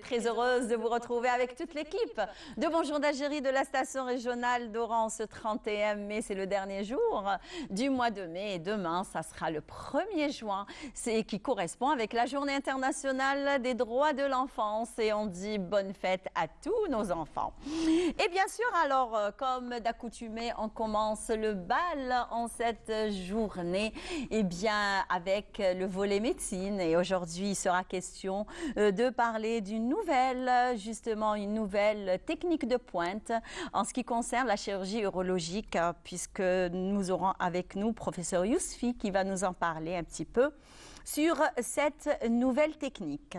très heureuse de vous retrouver avec toute l'équipe de Bonjour d'Algérie de la station régionale d'Oran ce 31 mai. C'est le dernier jour du mois de mai et demain, ça sera le 1er juin, qui correspond avec la journée internationale des droits de l'enfance et on dit bonne fête à tous nos enfants. Et bien sûr, alors, comme d'accoutumé, on commence le bal en cette journée, et bien avec le volet médecine. Et aujourd'hui, il sera question de parler d'une nouvelle, justement, une nouvelle technique de pointe en ce qui concerne la chirurgie urologique, puisque nous aurons avec nous professeur Yousfi qui va nous en parler un petit peu sur cette nouvelle technique.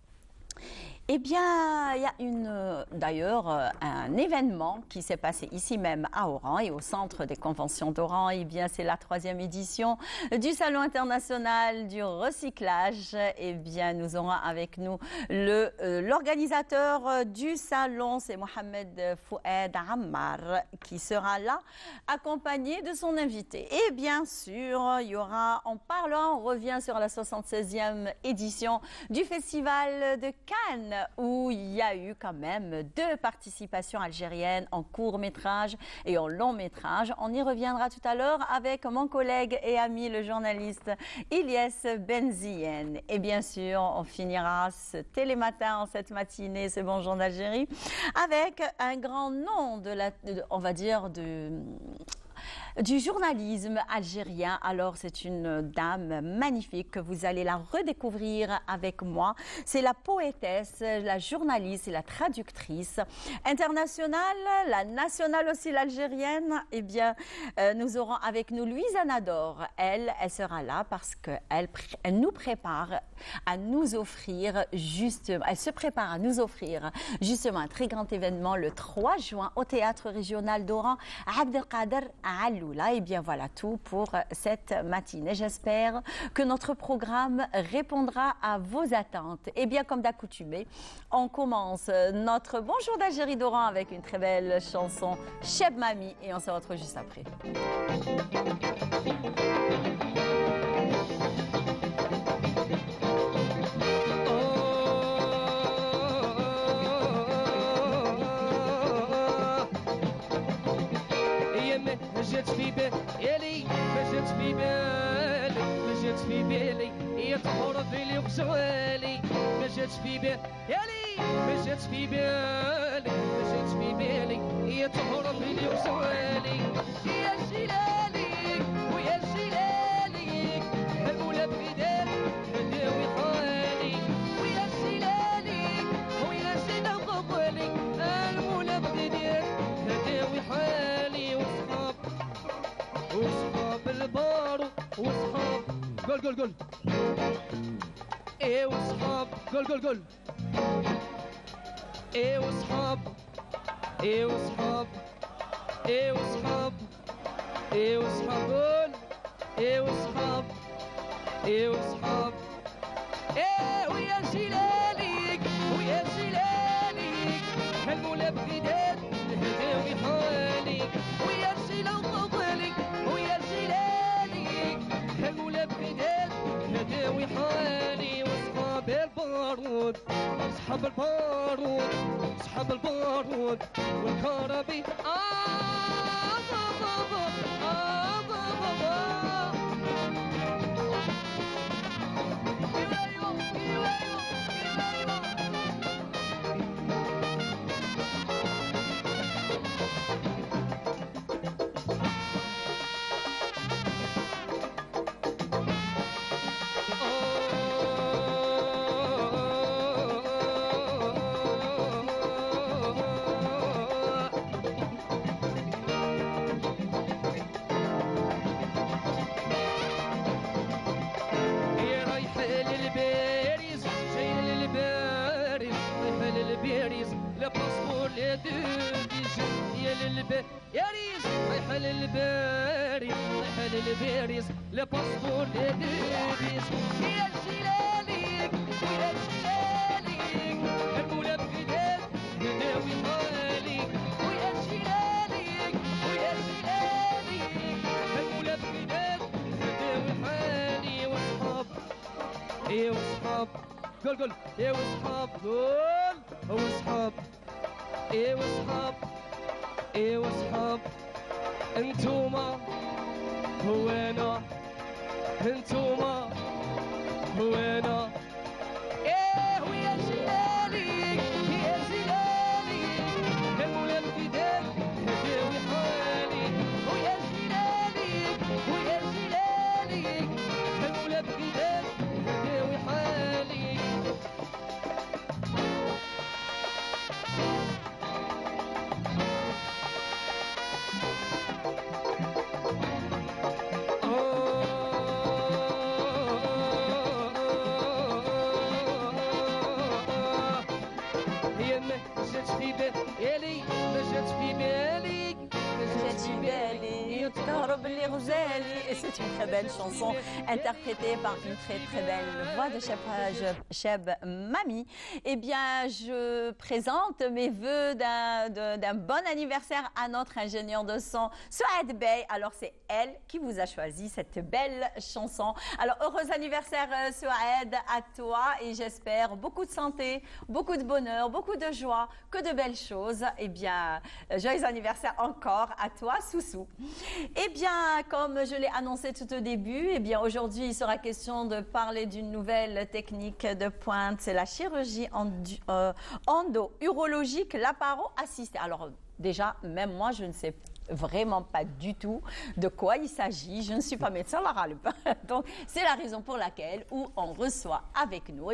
Eh bien, il y a d'ailleurs un événement qui s'est passé ici même à Oran et au centre des conventions d'Oran. Eh bien, c'est la 3e édition du Salon international du recyclage. Eh bien, nous aurons avec nous l'organisateur du salon, c'est Mohamed Fouad Ammar, qui sera là, accompagné de son invité. Et bien sûr, il y aura, on revient sur la 76e édition du Festival de Cannes, où il y a eu quand même 2 participations algériennes en court-métrage et en long-métrage. On y reviendra tout à l'heure avec mon collègue et ami, le journaliste Ilyes Benzien. Et bien sûr, on finira ce télématin, cette matinée, ce Bonjour d'Algérie, avec un grand nom on va dire, du journalisme algérien. Alors, c'est une dame magnifique que vous allez la redécouvrir avec moi. C'est la poétesse, la journaliste et la traductrice internationale, la nationale aussi, l'algérienne. Eh bien, nous aurons avec nous Louisa Nador. Elle sera là parce qu'elle nous prépare à nous offrir justement, elle se prépare à nous offrir justement un très grand événement le 3 juin au théâtre régional d'Oran, Abdelkader Alou. Et bien voilà tout pour cette matinée. J'espère que notre programme répondra à vos attentes. Et bien comme d'accoutumé, on commence notre Bonjour d'Algérie d'Oran avec une très belle chanson Cheb Mami et on se retrouve juste après. مجت في بالي مجت في بالي مجت في بالي يطهر بالي وغزوالي مجت في بالي مجت في بالي مجت في بالي يطهر بالي وغزوالي يا جلالي ويا جلالي المولى بغداد هداوي حالي ويا جلالي ويا جلالي المولى بغداد هداوي حالي وصحاب البارو وصحاب قول ايه وصحاب قول ايه وصحاب ايه وصحاب ايه وصحاب ايه وصحاب قول ايه وصحاب ايه وصحاب ايه ويا جلاليك ويا جلاليك المولى بغداد الهداوي حالي ويا جلاليك ويا جلاليك المولى بغداد الهداوي حالي وصحاب البارود صحاب البارود صحاب البارود والكهربي الباريس لباسبور لدبيس يا جلاليك ويا جلاليك المولى بغداد هداوي حالي ويا جلاليك ويا جلاليك المولى بغداد هداوي حالي وصحاب ايه وصحاب قول ايه وصحاب قول وصحاب ايوا صحاب ايوا صحاب انتوما هو انا انتوما هو انا ايه ويا جلالي يا جلالي المولى الفداك هداوي حالي ويا جلالي ويا جلالي المولى الفداك هداوي حالي Et c'est une très belle chanson interprétée par une très très belle voix de Cheb Mami. Eh bien, je présente mes voeux d'un bon anniversaire à notre ingénieur de son, Souad Bey. Alors, c'est elle qui vous a choisi cette belle chanson. Alors, heureux anniversaire Souad à toi et j'espère beaucoup de santé, beaucoup de bonheur, beaucoup de joie, que de belles choses. Eh bien, joyeux anniversaire encore à toi, Soussou. Eh bien, comme je l'ai annoncé tout au début, eh bien aujourd'hui il sera question de parler d'une nouvelle technique de pointe, c'est la chirurgie endo-urologique laparo-assistée. Alors déjà, même moi je ne sais vraiment pas du tout de quoi il s'agit. Je ne suis pas médecin, Lara Lupin. Donc, c'est la raison pour laquelle on reçoit avec nous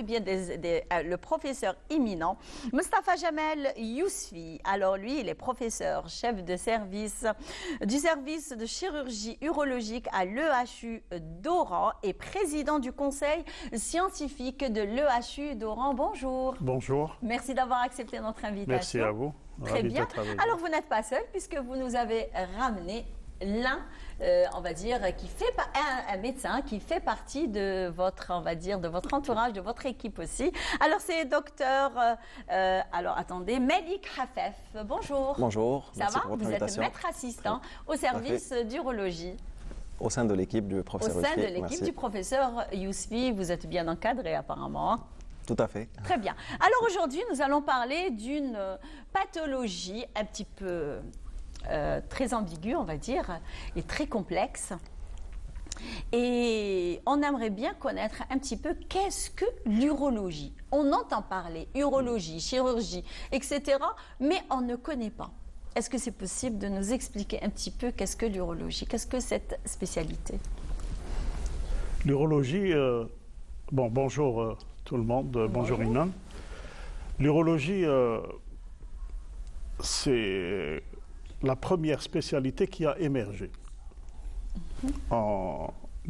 le professeur éminent, Mostafa Jamel Yousfi. Alors, lui, il est professeur, chef de service du service de chirurgie urologique à l'EHU d'Oran et président du conseil scientifique de l'EHU d'Oran. Bonjour. Bonjour. Merci d'avoir accepté notre invitation. Merci à vous. Très bien. Alors, vous n'êtes pas seul puisque vous nous avez ramené l'un, on va dire, qui fait un médecin qui fait partie de votre, on va dire, de votre entourage, de votre équipe aussi. Alors, c'est docteur, alors attendez, Melik Hafef. Bonjour. Bonjour. Ça va? Vous êtes maître assistant au service d'urologie. Au sein de l'équipe du professeur Yousfi. Au sein de l'équipe du professeur Yousfi, vous êtes bien encadré apparemment. Tout à fait. Très bien. Alors aujourd'hui, nous allons parler d'une pathologie un petit peu très ambiguë, on va dire, et très complexe. Et on aimerait bien connaître un petit peu qu'est-ce que l'urologie. On entend parler urologie, chirurgie, etc., mais on ne connaît pas. Est-ce que c'est possible de nous expliquer un petit peu qu'est-ce que l'urologie, qu'est-ce que cette spécialité? L'urologie, bonjour tout le monde, bonjour Inan. L'urologie, c'est la première spécialité qui a émergé à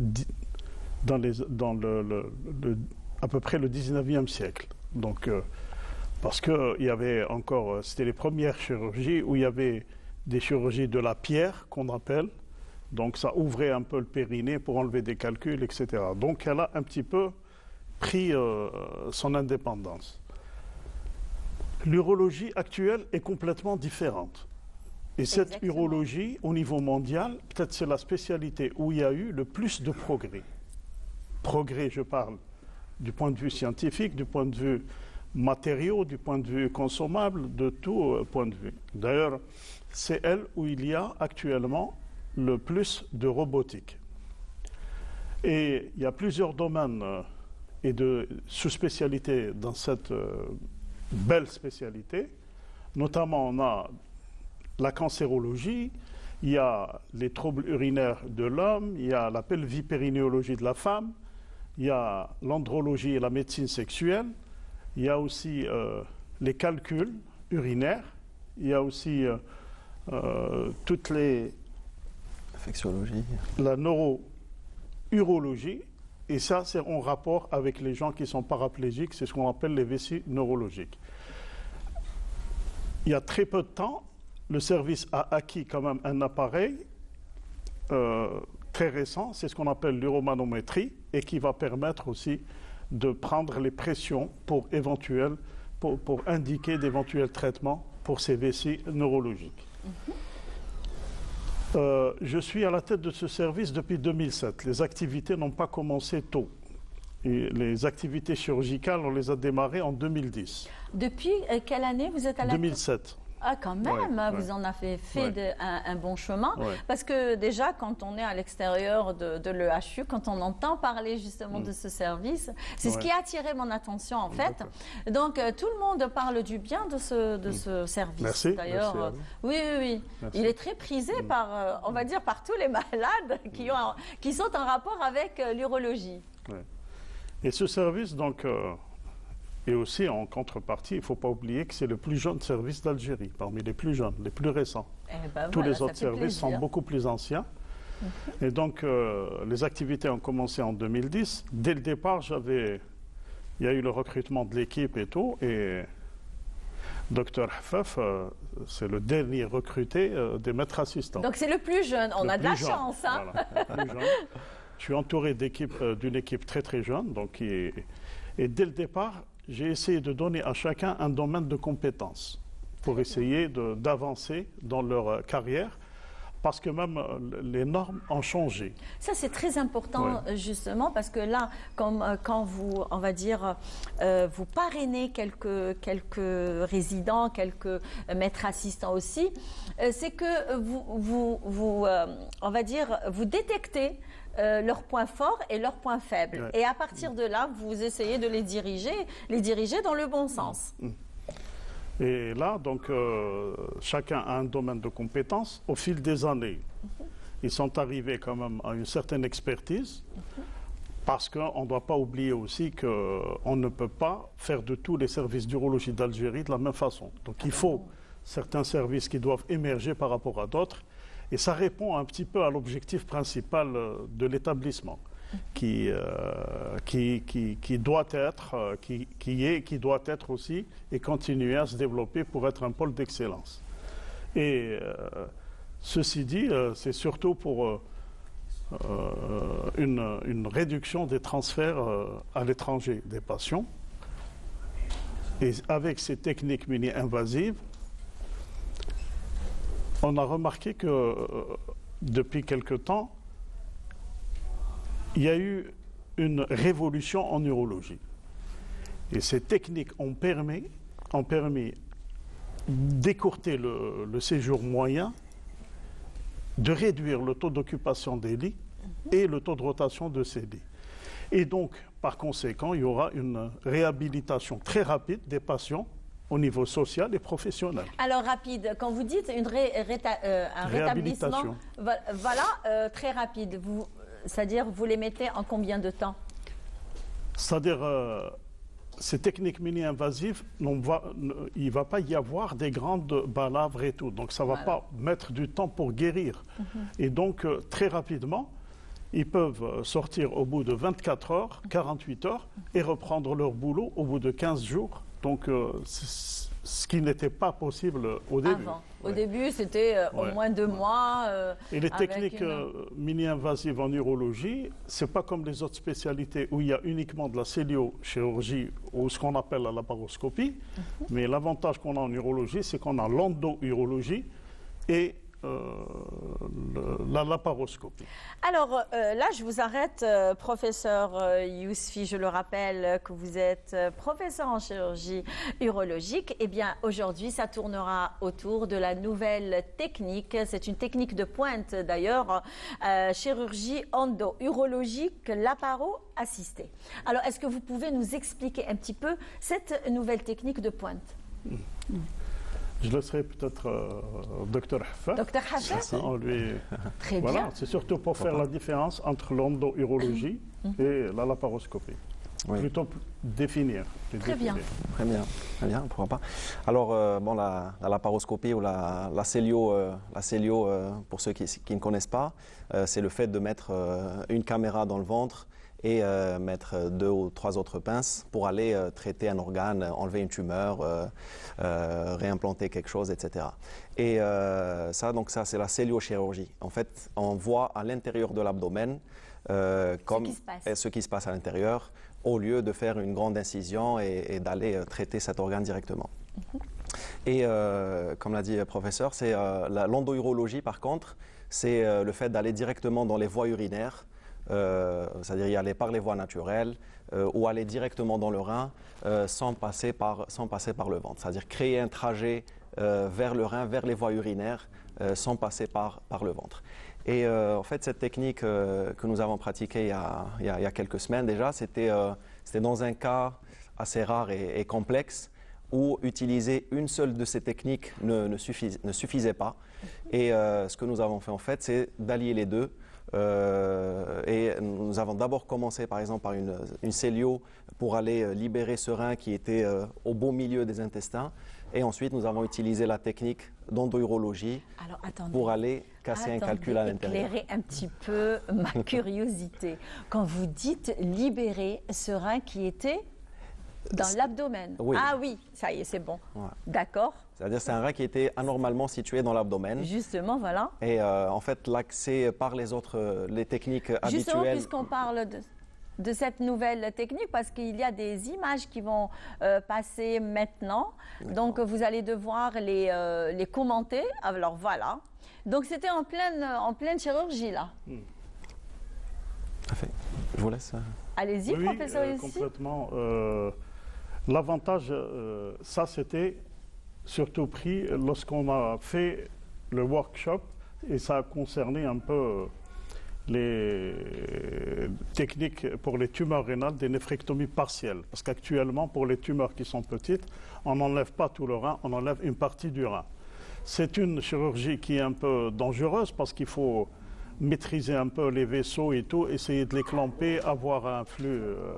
peu près le 19e siècle. Donc, parce qu'il y avait encore, c'était les premières chirurgies où il y avait des chirurgies de la pierre qu'on appelle. Donc ça ouvrait un peu le périnée pour enlever des calculs, etc. Donc elle a un petit peu pris son indépendance. L'urologie actuelle est complètement différente. Et cette urologie, au niveau mondial, peut-être c'est la spécialité où il y a eu le plus de progrès. Progrès, je parle du point de vue scientifique, du point de vue matériaux, du point de vue consommable, de tout point de vue. D'ailleurs, c'est elle où il y a actuellement le plus de robotique. Et il y a plusieurs domaines et de sous-spécialités dans cette belle spécialité. Notamment, on a la cancérologie, il y a les troubles urinaires de l'homme, il y a la pelvipérinéologie de la femme, il y a l'andrologie et la médecine sexuelle, il y a aussi les calculs urinaires, il y a aussi toutes les... Infectiologie. La neuro-urologie, et ça c'est en rapport avec les gens qui sont paraplégiques, c'est ce qu'on appelle les vessies neurologiques. Il y a très peu de temps, le service a acquis quand même un appareil très récent, c'est ce qu'on appelle l'uromanométrie, et qui va permettre aussi de prendre les pressions pour indiquer d'éventuels traitements pour ces vessies neurologiques. Je suis à la tête de ce service depuis 2007. Les activités n'ont pas commencé tôt. Et les activités chirurgicales, on les a démarrées en 2010. Depuis quelle année vous êtes à la 2007. Ah, quand même, Ouais, vous en avez fait ouais. un bon chemin. Ouais. Parce que déjà, quand on est à l'extérieur de l'EHU, quand on entend parler justement de ce service, c'est ce Ouais. qui a attiré mon attention en fait. D'accord. Donc, tout le monde parle du bien de ce service. Merci, D'ailleurs, merci à vous. oui, oui, oui. Merci. Il est très prisé par, on va dire, par tous les malades qui sont en rapport avec l'urologie. Ouais. Et ce service, donc, et aussi en contrepartie, il ne faut pas oublier que c'est le plus jeune service d'Algérie, parmi les plus jeunes, les plus récents. Eh ben Tous voilà, les ça autres fait services sont plaisir. beaucoup plus anciens. Et donc, les activités ont commencé en 2010. Dès le départ, il y a eu le recrutement de l'équipe et tout. Et Dr Hafaf, c'est le dernier recruté des maîtres assistants. Donc, c'est le plus jeune. On Le a de la plus jeune, chance, hein? voilà, le plus jeune. Je suis entouré d'une équipe très très jeune. Donc, et dès le départ, j'ai essayé de donner à chacun un domaine de compétences pour essayer d'avancer dans leur carrière, parce que même les normes ont changé. Ça, c'est très important, justement, parce que là, quand vous, on va dire, vous parrainez quelques résidents, quelques maîtres assistants aussi, c'est que on va dire, vous détectez leurs points forts et leurs points faibles. Ouais. Et à partir de là, vous essayez de les diriger dans le bon sens. Et là, donc, chacun a un domaine de compétences. Au fil des années, ils sont arrivés quand même à une certaine expertise, parce qu'on ne doit pas oublier aussi qu'on ne peut pas faire de tous les services d'urologie d'Algérie de la même façon. Donc, il faut certains services qui doivent émerger par rapport à d'autres. Et ça répond un petit peu à l'objectif principal de l'établissement, qui doit être aussi et continuer à se développer pour être un pôle d'excellence. Et ceci dit, c'est surtout pour une réduction des transferts à l'étranger des patients. Et avec ces techniques mini-invasives, on a remarqué que depuis quelque temps, il y a eu une révolution en urologie. Et ces techniques ont permis d'écourter le séjour moyen, de réduire le taux d'occupation des lits et le taux de rotation de ces lits. Et donc, par conséquent, il y aura une réhabilitation très rapide des patients au niveau social et professionnel. Alors, rapide, quand vous dites un rétablissement, voilà, très rapide, c'est-à-dire vous les mettez en combien de temps? C'est-à-dire, ces techniques mini-invasives, il ne va pas y avoir des grandes balavres et tout. Donc, ça ne va pas mettre du temps pour guérir. Et donc, très rapidement, ils peuvent sortir au bout de 24 heures, 48 heures, et reprendre leur boulot au bout de 15 jours. Donc, ce qui n'était pas possible au début. Avant. Au début, c'était au moins 2 mois. Et les techniques mini-invasives en urologie, ce n'est pas comme les autres spécialités où il y a uniquement de la céliochirurgie ou ce qu'on appelle la laparoscopie. Mais l'avantage qu'on a en urologie, c'est qu'on a l'endourologie et la laparoscopie. Alors là, je vous arrête, professeur Yousfi, je le rappelle que vous êtes professeur en chirurgie urologique. Eh bien, aujourd'hui, ça tournera autour de la nouvelle technique. C'est une technique de pointe d'ailleurs, chirurgie endo-urologique laparo-assistée. Alors, est-ce que vous pouvez nous expliquer un petit peu cette nouvelle technique de pointe? Je laisserai peut-être Dr Hafaf. Dr Hafaf, très voilà, bien. c'est surtout pour faire la différence entre l'endo-urologie et la laparoscopie. Oui. Plutôt définir. Très bien. Très bien, pourquoi pas. Alors, la laparoscopie ou la célio, pour ceux qui ne connaissent pas, c'est le fait de mettre une caméra dans le ventre et mettre 2 ou 3 autres pinces pour aller traiter un organe, enlever une tumeur, réimplanter quelque chose, etc. Et ça, c'est la céliochirurgie. En fait, on voit à l'intérieur de l'abdomen ce qui se passe à l'intérieur, au lieu de faire une grande incision et d'aller traiter cet organe directement. Et comme l'a dit le professeur, c'est l'endourologie, par contre, c'est le fait d'aller directement dans les voies urinaires c'est-à-dire y aller par les voies naturelles ou aller directement dans le rein sans passer par le ventre. C'est-à-dire créer un trajet vers le rein, vers les voies urinaires sans passer par le ventre. Et en fait, cette technique que nous avons pratiquée il y a quelques semaines déjà, c'était dans un cas assez rare et complexe où utiliser une seule de ces techniques ne suffisait pas. Et ce que nous avons fait en fait, c'est d'allier les deux. Et nous avons d'abord commencé par exemple par une cellio pour aller libérer ce rein qui était au beau milieu des intestins. Et ensuite, nous avons utilisé la technique d'endourologie pour aller casser un calcul à l'intérieur. Éclairez un petit peu ma curiosité. Quand vous dites libérer ce rein qui était dans l'abdomen. Oui. Ah oui, ça y est, c'est bon. Ouais. D'accord. C'est-à-dire c'est un rein qui était anormalement situé dans l'abdomen. Justement, voilà. Et en fait, l'accès par les techniques Justement, habituelles... puisqu'on parle de cette nouvelle technique, parce qu'il y a des images qui vont passer maintenant. Donc, vous allez devoir les commenter. Alors, voilà. Donc, c'était en pleine chirurgie, là. Parfait. Je vous laisse... Allez-y, oui, professeur, ici. Complètement. L'avantage, ça, c'était surtout pris lorsqu'on a fait le workshop, et ça a concerné un peu les techniques pour les tumeurs rénales des néphrectomies partielles. Parce qu'actuellement, pour les tumeurs qui sont petites, on n'enlève pas tout le rein, on enlève une partie du rein. C'est une chirurgie qui est un peu dangereuse parce qu'il faut maîtriser un peu les vaisseaux et tout, essayer de les clamper, avoir un flux,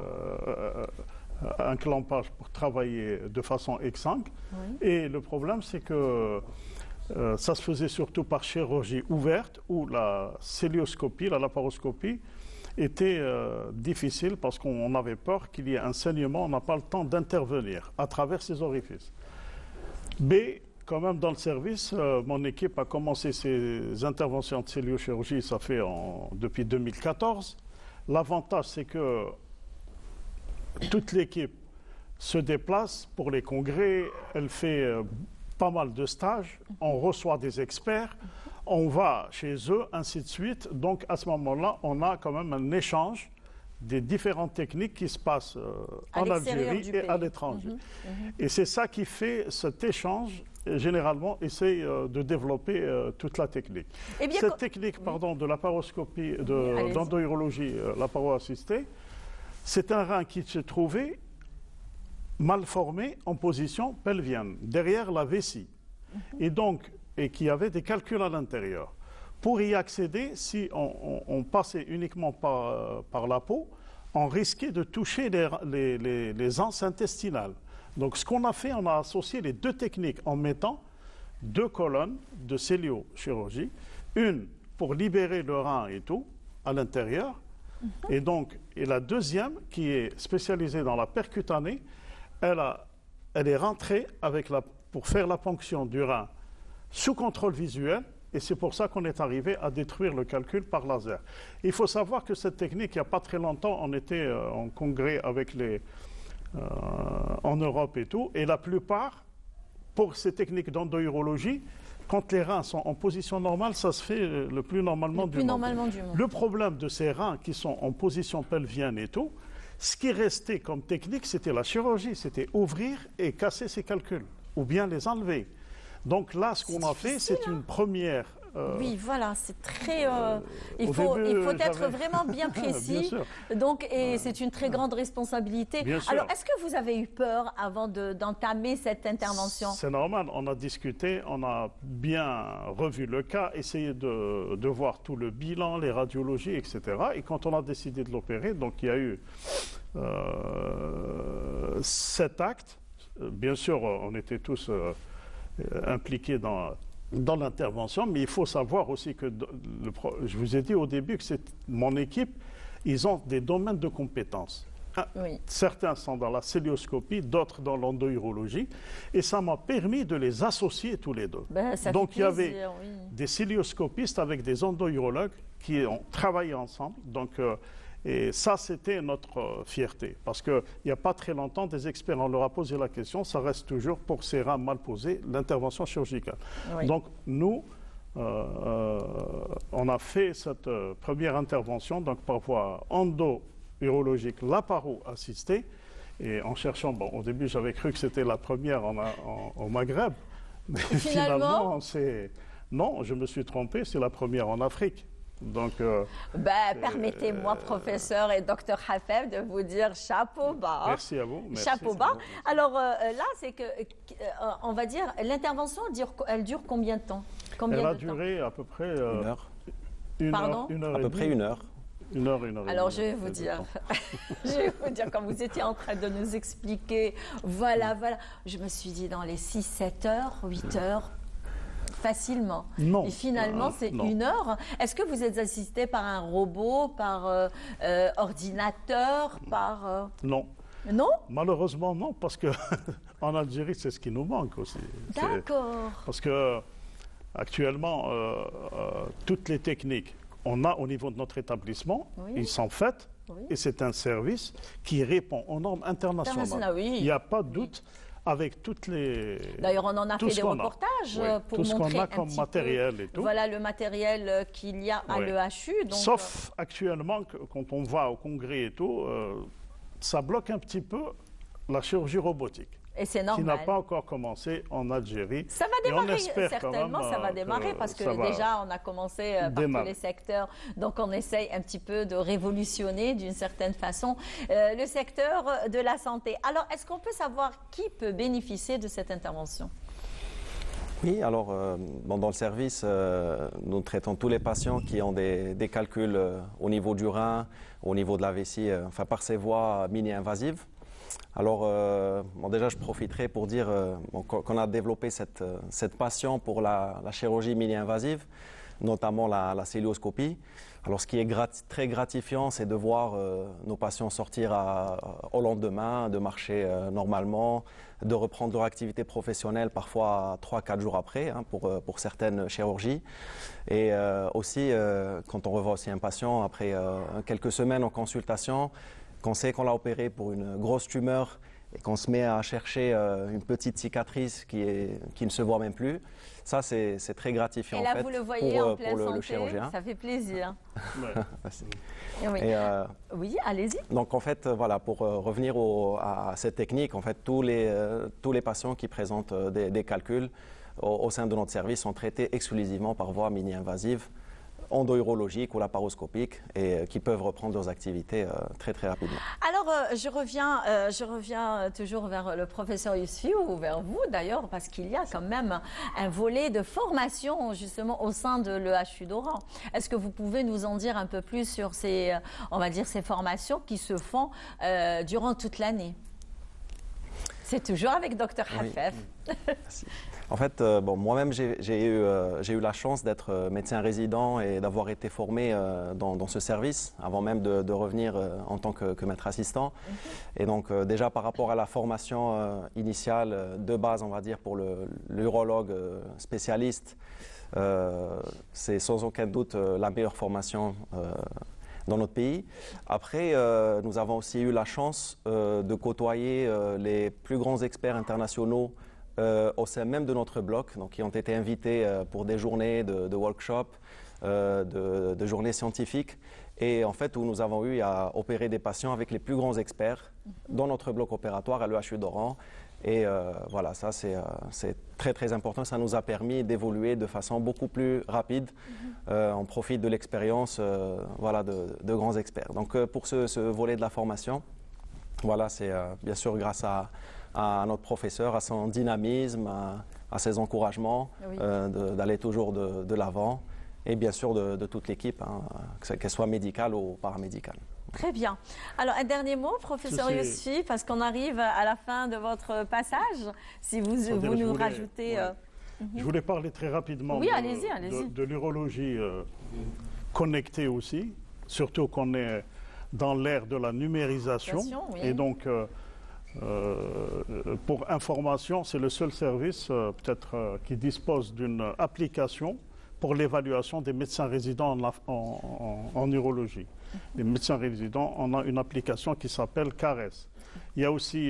un clampage pour travailler de façon exsangue. Oui. Et le problème, c'est que ça se faisait surtout par chirurgie ouverte où la célioscopie, la laparoscopie, était difficile parce qu'on avait peur qu'il y ait un saignement, on n'a pas le temps d'intervenir à travers ces orifices. Mais quand même dans le service, mon équipe a commencé ses interventions de céliochirurgie, ça fait depuis 2014. L'avantage, c'est que toute l'équipe se déplace pour les congrès, elle fait pas mal de stages, on reçoit des experts, on va chez eux, ainsi de suite. Donc à ce moment-là, on a quand même un échange des différentes techniques qui se passent en Algérie et à l'étranger. Et c'est ça qui fait cet échange, généralement, essaye de développer toute la technique. Eh bien, cette technique de laparoscopie, d'endourologie laparo-assistée, c'est un rein qui se trouvait mal formé en position pelvienne, derrière la vessie, et qui avait des calculs à l'intérieur. Pour y accéder, si on passait uniquement par la peau, on risquait de toucher les anses intestinales. Donc ce qu'on a fait, on a associé les deux techniques en mettant deux colonnes de céliochirurgie, une pour libérer le rein et tout, à l'intérieur, et la deuxième, qui est spécialisée dans la percutanée, elle est rentrée pour faire la ponction du rein sous contrôle visuel, et c'est pour ça qu'on est arrivé à détruire le calcul par laser. Il faut savoir que cette technique, il n'y a pas très longtemps, on était en congrès avec en Europe et tout, et la plupart, pour ces techniques d'endourologie, quand les reins sont en position normale, ça se fait le plus normalement du monde. Le problème de ces reins qui sont en position pelvienne et tout, ce qui restait comme technique, c'était la chirurgie, c'était ouvrir et casser ces calculs, ou bien les enlever. Donc là, ce qu'on a fait, c'est une première... oui, voilà, c'est très... il faut être vraiment bien précis. Et c'est une très grande responsabilité. Alors, est-ce que vous avez eu peur avant d'entamer cette intervention? C'est normal, on a discuté, on a bien revu le cas, essayé de voir tout le bilan, les radiologies, etc. Et quand on a décidé de l'opérer, donc il y a eu 7 actes. Bien sûr, on était tous impliqués dans l'intervention, mais il faut savoir aussi que, je vous ai dit au début que mon équipe, ils ont des domaines de compétences. Oui. Certains sont dans la célioscopie, d'autres dans l'endourologie, et ça m'a permis de les associer tous les deux. Donc il y avait des célioscopistes avec des endourologues qui ont travaillé ensemble. Et ça, c'était notre fierté. Parce qu'il n'y a pas très longtemps, des experts, on leur a posé la question, ça reste toujours pour ces reins mal posés, l'intervention chirurgicale. Oui. Donc, nous, on a fait cette première intervention, donc par voie endo-urologique, laparo-assistée. Et en cherchant, bon, au début, j'avais cru que c'était la première au Maghreb. Mais finalement, non, je me suis trompé, c'est la première en Afrique. Donc, permettez-moi, professeur et docteur Hafeb, de vous dire chapeau bas. Merci à vous. Chapeau bas. Alors là, c'est que, on va dire, l'intervention, elle dure combien de temps? Elle a duré à peu près 1 heure. Pardon? À peu près 1 heure. 1 heure, 1 heure. Alors, je vais vous dire, quand vous étiez en train de nous expliquer, voilà, je me suis dit dans les 6, 7 heures, 8 heures, facilement. Non. Et finalement, c'est 1 heure. Est-ce que vous êtes assisté par un robot, par ordinateur, par... Non. Non? Malheureusement, non, parce que en Algérie, c'est ce qui nous manque aussi. D'accord. Parce que actuellement, toutes les techniques on a au niveau de notre établissement, ils sont faits, et c'est un service qui répond aux normes internationales. Oui. Il n'y a pas de doute avec toutes les... D'ailleurs, on en a fait des reportages pour tout ce montrer qu'on a comme matériel et tout. Voilà le matériel qu'il y a à l'EHU. Donc... Sauf actuellement, quand on va au congrès et tout, ça bloque un petit peu la chirurgie robotique. Et c'est normal. Qui n'a pas encore commencé en Algérie. Ça va démarrer, certainement, ça va démarrer parce que déjà, on a commencé par tous les secteurs. Donc, on essaye un petit peu de révolutionner d'une certaine façon le secteur de la santé. Alors, est-ce qu'on peut savoir qui peut bénéficier de cette intervention? Oui, alors dans le service, nous traitons tous les patients qui ont des calculs au niveau du rein, au niveau de la vessie, enfin par ces voies mini-invasives. Alors, déjà, je profiterai pour dire qu'on a développé cette passion pour la chirurgie mini-invasive, notamment la célioscopie. Alors, ce qui est très gratifiant, c'est de voir nos patients sortir au lendemain, de marcher normalement, de reprendre leur activité professionnelle parfois 3-4 jours après, pour certaines chirurgies. Et aussi, quand on revoit aussi un patient après quelques semaines en consultation, qu'on sait qu'on l'a opéré pour une grosse tumeur et qu'on se met à chercher une petite cicatrice qui ne se voit même plus, ça c'est très gratifiant. Et là, en fait, vous le voyez en pleine santé, le chirurgien. Ça fait plaisir. Oui, allez-y. Donc en fait, voilà, pour revenir à cette technique, en fait, tous les patients qui présentent des calculs au sein de notre service sont traités exclusivement par voie mini-invasive, endo-urologiques ou laparoscopiques et qui peuvent reprendre leurs activités très très rapidement. Alors je reviens toujours vers le professeur Yousfi ou vers vous d'ailleurs parce qu'il y a quand même un volet de formation justement au sein de l'EHU d'Oran. Est-ce que vous pouvez nous en dire un peu plus sur ces formations qui se font durant toute l'année? C'est toujours avec Dr Hafef. Merci. En fait, moi-même, j'ai eu la chance d'être médecin résident et d'avoir été formé dans ce service avant même de revenir en tant que maître assistant. Et donc, déjà par rapport à la formation initiale de base, on va dire, pour l'urologue spécialiste, c'est sans aucun doute la meilleure formation dans notre pays. Après, nous avons aussi eu la chance de côtoyer les plus grands experts internationaux au sein même de notre bloc, donc qui ont été invités pour des journées de workshops, de journées scientifiques, et en fait où nous avons eu à opérer des patients avec les plus grands experts dans notre bloc opératoire à l'EHU d'Oran. Et voilà, ça c'est très très important. Ça nous a permis d'évoluer de façon beaucoup plus rapide. On profite de l'expérience de grands experts. Donc pour ce volet de la formation, voilà, c'est bien sûr grâce à notre professeur, à son dynamisme, à ses encouragements, d'aller toujours de l'avant, et bien sûr de toute l'équipe, qu'elle soit médicale ou paramédicale. Très bien. Alors, un dernier mot, professeur Yousfi, parce qu'on arrive à la fin de votre passage. Si vous nous rajoutez... Je voulais parler très rapidement de l'urologie connectée aussi, surtout qu'on est dans l'ère de la numérisation. Et donc, pour information, c'est le seul service peut-être qui dispose d'une application pour l'évaluation des médecins résidents en urologie. Les médecins résidents, on a une application qui s'appelle CARES. Il y a aussi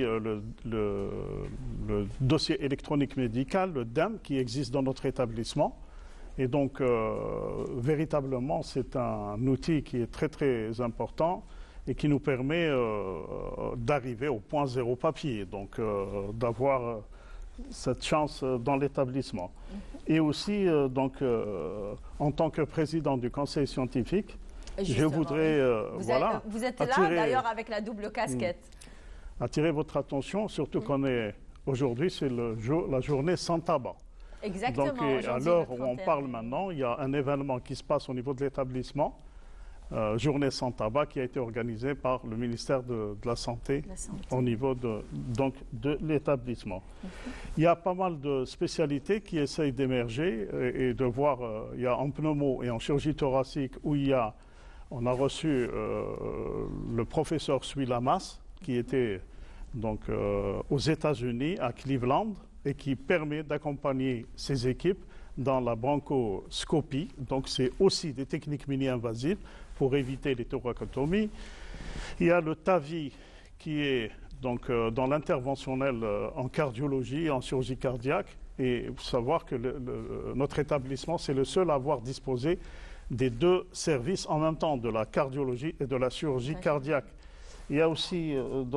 le dossier électronique médical, le DEM, qui existe dans notre établissement Et donc, véritablement, c'est un outil qui est très, très important et qui nous permet d'arriver au point zéro papier, donc d'avoir cette chance dans l'établissement. Et aussi, en tant que président du conseil scientifique, je voudrais vous êtes là d'ailleurs avec la double casquette. Attirer votre attention, surtout qu'on est aujourd'hui, c'est la journée sans tabac. Exactement. Donc, à l'heure où on parle maintenant, il y a un événement qui se passe au niveau de l'établissement, Journée sans tabac, qui a été organisée par le ministère de la Santé au niveau de l'établissement. Il y a pas mal de spécialités qui essayent d'émerger et de voir, il y a en pneumo et en chirurgie thoracique où on a reçu le professeur Suilamas, qui était donc aux États-Unis, à Cleveland, et qui permet d'accompagner ses équipes dans la bronchoscopie. Donc, c'est aussi des techniques mini-invasives pour éviter les thoracotomies. Il y a le TAVI, qui est donc dans l'interventionnel en cardiologie, en chirurgie cardiaque. Et il faut savoir que notre établissement, c'est le seul à avoir disposé des deux services en même temps, de la cardiologie et de la chirurgie cardiaque. Il y a aussi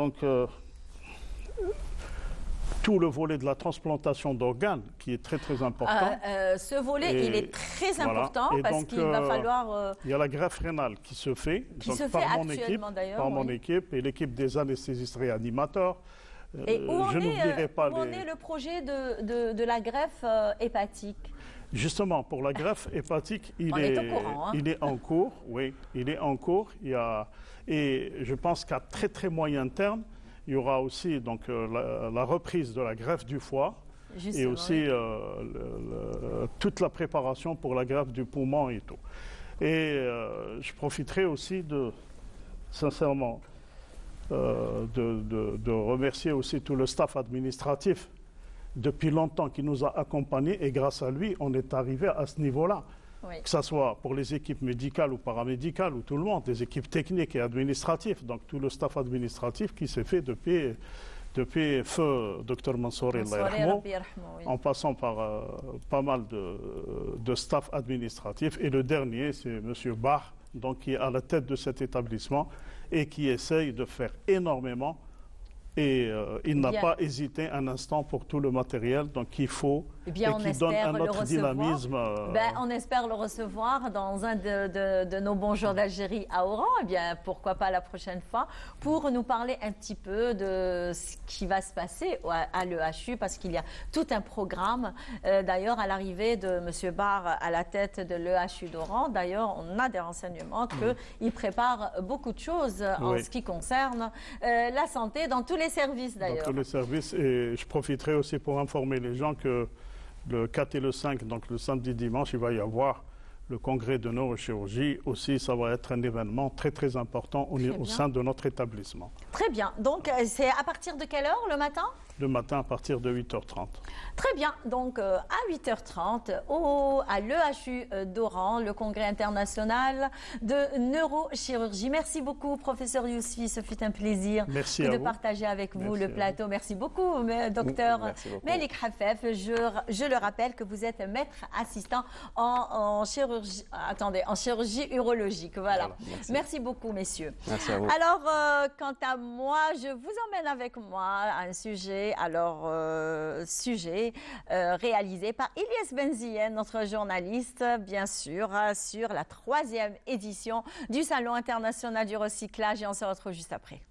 tout le volet de la transplantation d'organes qui est très très important. Ce volet, il est très important parce qu'il va falloir... il y a la greffe rénale qui se fait, par mon équipe et l'équipe des anesthésistes réanimateurs. Et où en est le projet de la greffe hépatique? Justement, pour la greffe hépatique, il est en cours. Oui, il est en cours. Et je pense qu'à très très moyen terme, il y aura aussi donc, la reprise de la greffe du foie et aussi toute la préparation pour la greffe du poumon et tout. Et je profiterai aussi sincèrement de remercier aussi tout le staff administratif depuis longtemps qui nous a accompagnés et grâce à lui, on est arrivé à ce niveau-là. Oui. Que ce soit pour les équipes médicales ou paramédicales ou tout le monde, les équipes techniques et administratives, donc tout le staff administratif qui s'est fait depuis feu Dr Mansour en passant par pas mal de staff administratif. Et le dernier, c'est M. Bach, donc, qui est à la tête de cet établissement et qui essaye de faire énormément. Et il n'a pas hésité un instant pour tout le matériel qu'il faut et qui donne un autre dynamisme. On espère le recevoir dans un de nos bons jours d'Algérie à Oran. Eh bien, pourquoi pas la prochaine fois pour nous parler un petit peu de ce qui va se passer à l'EHU parce qu'il y a tout un programme. D'ailleurs, à l'arrivée de M. Barr à la tête de l'EHU d'Oran, d'ailleurs, on a des renseignements qu'il prépare beaucoup de choses en ce qui concerne la santé dans tous les services d'ailleurs. Dans tous les services, et je profiterai aussi pour informer les gens que le 4 et le 5, donc le samedi dimanche, il va y avoir le congrès de neurochirurgie. Aussi, ça va être un événement très très important au sein de notre établissement. Très bien. Donc, c'est à partir de quelle heure le matin? Le matin à partir de 8h30. Très bien. Donc, à 8h30, à l'EHU d'Oran, le congrès international de neurochirurgie. Merci beaucoup, professeur Yousfi. Ce fut un plaisir de partager avec vous le plateau. Merci beaucoup, docteur Melik Hafef. Je le rappelle que vous êtes maître assistant en chirurgie, en chirurgie urologique. Voilà. Merci beaucoup, messieurs. Merci à vous. Alors, quant à moi, je vous emmène avec moi à un sujet. Alors, sujet réalisé par Ilyes Benzien, notre journaliste, bien sûr, sur la 3e édition du Salon international du recyclage. Et on se retrouve juste après.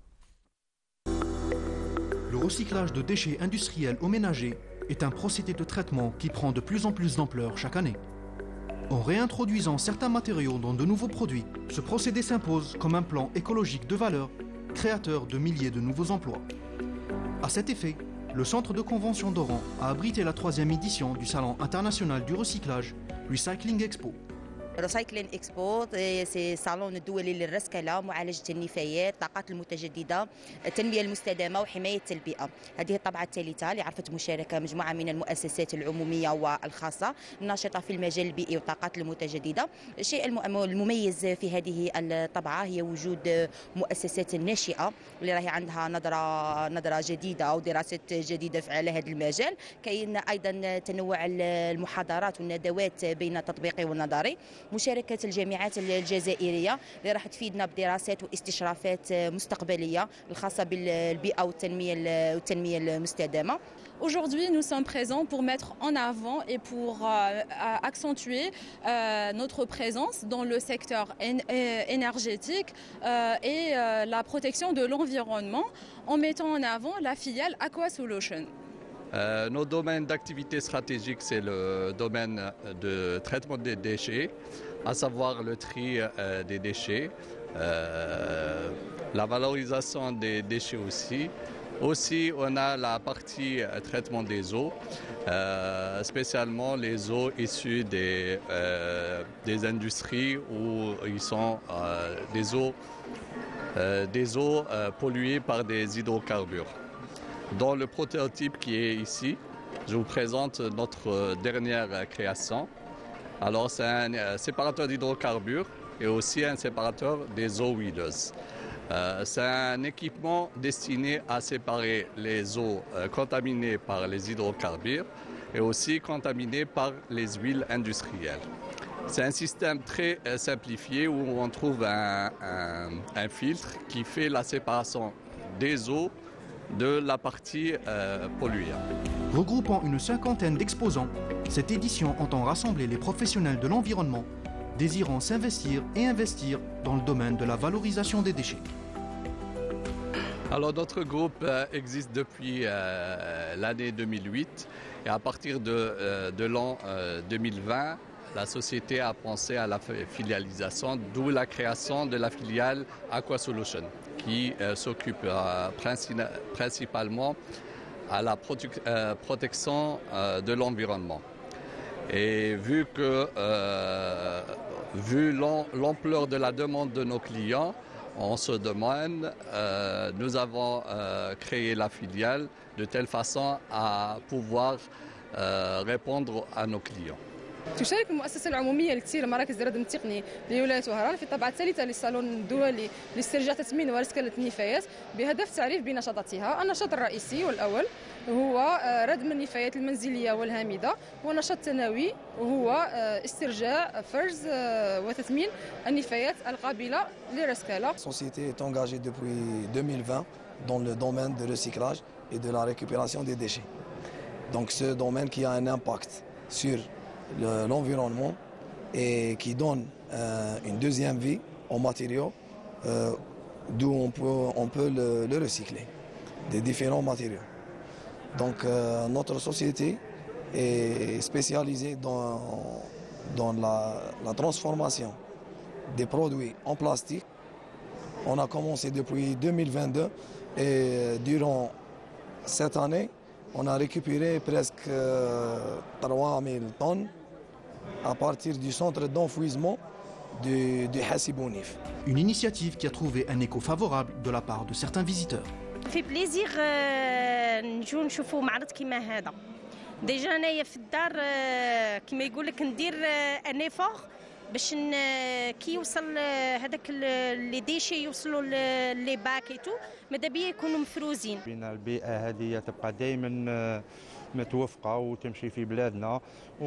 Le recyclage de déchets industriels ou ménagers est un procédé de traitement qui prend de plus en plus d'ampleur chaque année. En réintroduisant certains matériaux dans de nouveaux produits, ce procédé s'impose comme un plan écologique de valeur, créateur de milliers de nouveaux emplois. À cet effet, le centre de convention d'Oran a abrité la 3e édition du Salon international du recyclage, Recycling Expo. ريسايكلين اكسبو سي صالون الدولي للرسكله، معالجه النفايات، الطاقات المتجدده، التنميه المستدامه وحمايه البيئه. هذه الطبعه الثالثه اللي عرفت مشاركه مجموعه من المؤسسات العموميه والخاصه الناشطه في المجال البيئي والطاقات المتجدده. الشيء المميز في هذه الطبعه هي وجود مؤسسات ناشئه اللي راهي عندها نظره جديده او دراسات جديده على هذا المجال. كاين ايضا تنوع المحاضرات والندوات بين التطبيقي والنظري، مشاركه الجامعات الجزائريه اللي راح تفيدنا بدراسات واستشرافات مستقبليه الخاصه بالبيئه والتنميه المستدامه. Aujourd'hui, nous sommes présents pour mettre en avant et pour accentuer notre présence dans le secteur énergétique et la protection de l'environnement en mettant en avant la filiale Aqua Solutions. Nos domaines d'activité stratégiques, c'est le domaine de traitement des déchets, à savoir le tri des déchets, la valorisation des déchets aussi. Aussi, on a la partie traitement des eaux, spécialement les eaux issues des industries où ils sont des eaux polluées par des hydrocarbures. Dans le prototype qui est ici, je vous présente notre dernière création. Alors, c'est un séparateur d'hydrocarbures et aussi un séparateur des eaux huileuses. C'est un équipement destiné à séparer les eaux contaminées par les hydrocarbures et aussi contaminées par les huiles industrielles. C'est un système très simplifié où on trouve un filtre qui fait la séparation des eaux de la partie polluée. Regroupant une cinquantaine d'exposants, cette édition entend rassembler les professionnels de l'environnement désirant s'investir et investir dans le domaine de la valorisation des déchets. Alors notre groupe existe depuis l'année 2008 et à partir de l'an 2020, la société a pensé à la filialisation, d'où la création de la filiale Aqua Solutions qui s'occupe principalement à la protection de l'environnement. Et vu l'ampleur de la demande de nos clients en ce domaine, nous avons créé la filiale de telle façon à pouvoir répondre à nos clients. تشارك المؤسسة العمومية لتسيير مراكز الردم التقني لولاية وهران في الطبعة الثالثة للصالون الدولي لاسترجاع تثمين ورسكلة النفايات بهدف تعريف بنشاطاتها. النشاط الرئيسي والأول هو ردم النفايات المنزلية والهامدة، ونشاط ثانوي وهو استرجاع فرز وتثمين النفايات القابلة للرسكلة. La société est engagée depuis 2020 dans le domaine de recyclage et de la récupération des déchets. Donc ce domaine qui a un impact sur l'environnement et qui donne une deuxième vie aux matériaux d'où on peut le recycler, des différents matériaux. Donc notre société est spécialisée dans la transformation des produits en plastique. On a commencé depuis 2022 et durant cette année, on a récupéré presque 3000 tonnes à partir du centre d'enfouissement de Hassibounif. Une initiative qui a trouvé un écho favorable de la part de certains visiteurs. في بليزير نجو نشوفوا معرض كيما هذا. ديجا انايا في الدار كيما يقول لك ندير انيفور باش كي يوصل هذاك لي ديشي يوصلوا لي باك ايتو ماذا بيا يكونوا مفروزين. بين البيئه هذه تبقى دائما متوفقه وتمشي في بلادنا،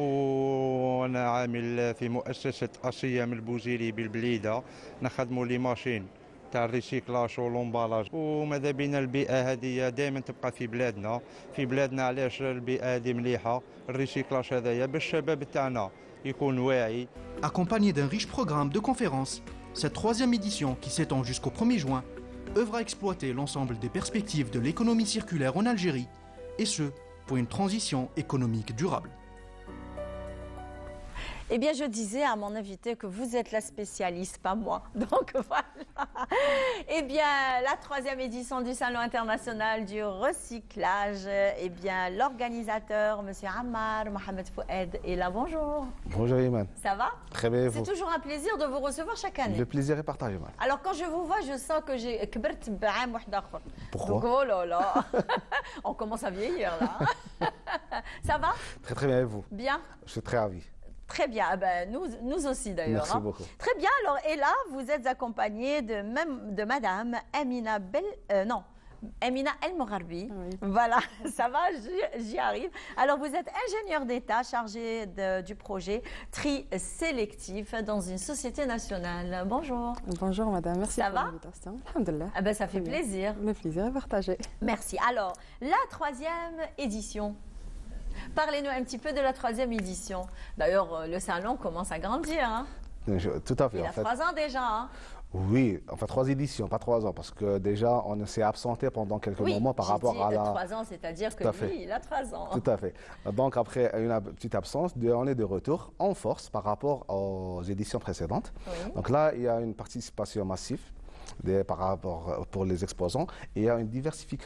وانا عامل في مؤسسه اصيام البوزيري بالبليده نخدموا لي ماشين تاع الريسيكلاج والومبالاج، وماذا بينا البيئه هذه دائما تبقى في بلادنا. علاش البيئه هذه مليحه؟ الريسيكلاج هذايا باش الشباب تاعنا يكون واعي. Accompagné d'un riche programme de conférences, cette troisième édition qui s'étend jusqu'au 1er juin œuvre à exploiter l'ensemble des perspectives de l'économie circulaire en Algérie, et ce, pour une transition économique durable. Eh bien, je disais à mon invité que vous êtes la spécialiste, pas moi. Donc voilà. Eh bien, la 3e édition du Salon international du recyclage. Eh bien, l'organisateur, M. Ammar Mohamed Fouad, est là. Bonjour. Bonjour Iman. Ça va? Très bien. C'est toujours un plaisir de vous recevoir chaque année. Le plaisir est partagé. Alors, quand je vous vois, je sens que j'ai kbert b'am wahd akhar. Pourquoi? Donc, oh là là. On commence à vieillir là. Ça va? Très très bien et vous? Bien. Je suis très ravi. Très bien, ah ben, nous aussi d'ailleurs. Merci beaucoup. Très bien, alors et là, vous êtes accompagné de Madame Amina Amina El Mogarbi. Oui. Voilà, ça va, j'y arrive. Alors, vous êtes ingénieur d'État chargé du projet tri sélectif dans une société nationale. Bonjour. Bonjour Madame, merci ça pour l'invitation. Alhamdulillah. Ah ben, ça fait plaisir. Le plaisir est partagé. Merci. Alors, la 3e édition. Parlez-nous un petit peu de la 3e édition. D'ailleurs, le salon commence à grandir. Hein. Tout à fait. Il a 3 ans déjà. Hein. Oui, enfin 3 éditions, pas 3 ans, parce que déjà on s'est absenté pendant quelques moments par rapport à la... 3 ans, c'est-à-dire que lui, il a 3 ans. Tout à fait. Donc après une petite absence, on est de retour en force par rapport aux éditions précédentes. Oui. Donc là, il y a une participation massive. Par rapport pour les exposants, et il y a une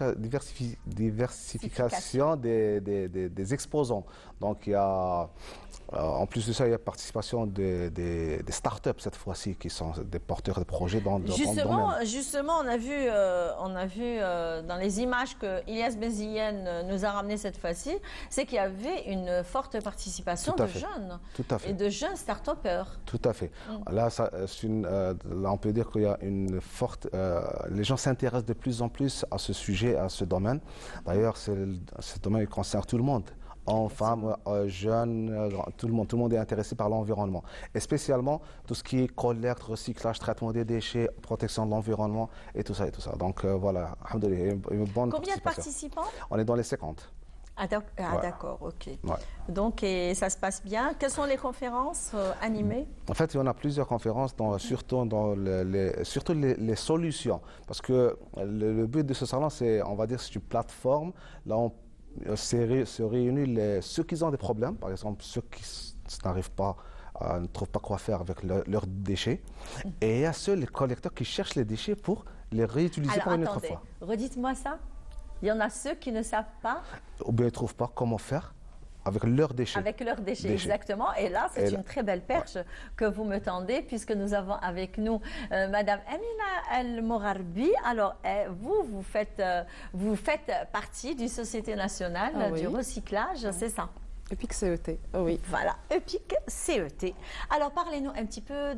diversification des exposants. Donc il y a, en plus de ça, il y a participation des startups cette fois-ci qui sont des porteurs de projets dans le domaine. Justement, on a vu dans les images que Ilyas Benziyen nous a ramené cette fois-ci, c'est qu'il y avait une forte participation de jeunes et de jeunes start-upers. Tout à fait. Là, là, on peut dire qu'il y a une forte... les gens s'intéressent de plus en plus à ce sujet, à ce domaine. D'ailleurs, ce domaine concerne tout le monde. Femmes, jeunes, tout le monde est intéressé par l'environnement. Et spécialement tout ce qui est collecte, recyclage, traitement des déchets, protection de l'environnement et tout ça et tout ça. Donc voilà, alhamdoulilah, une bonne Combien de participants? On est dans les 50. Ah d'accord, ok. Ouais. Donc et ça se passe bien. Quelles sont les conférences animées? En fait, il y en a plusieurs conférences, surtout les solutions. Parce que le but de ce salon, c'est, on va dire, c'est une plateforme. Là, on se réunissent ceux qui ont des problèmes, par exemple ceux qui n'arrivent pas, ne trouvent pas quoi faire avec leurs déchets, et il y a les collecteurs qui cherchent les déchets pour les réutiliser pour une autre fois. Redites-moi ça. Il y en a ceux qui ne savent pas, ou bien ils ne trouvent pas comment faire avec leurs déchets. Avec leurs déchets, exactement. Et là, c'est une très belle perche que vous me tendez, puisque nous avons avec nous Madame Amina El Mogarbi. Alors, vous faites partie d'une société nationale du recyclage, c'est ça? EPIC CET, oui. Voilà, EPIC CET. Alors, parlez-nous un petit peu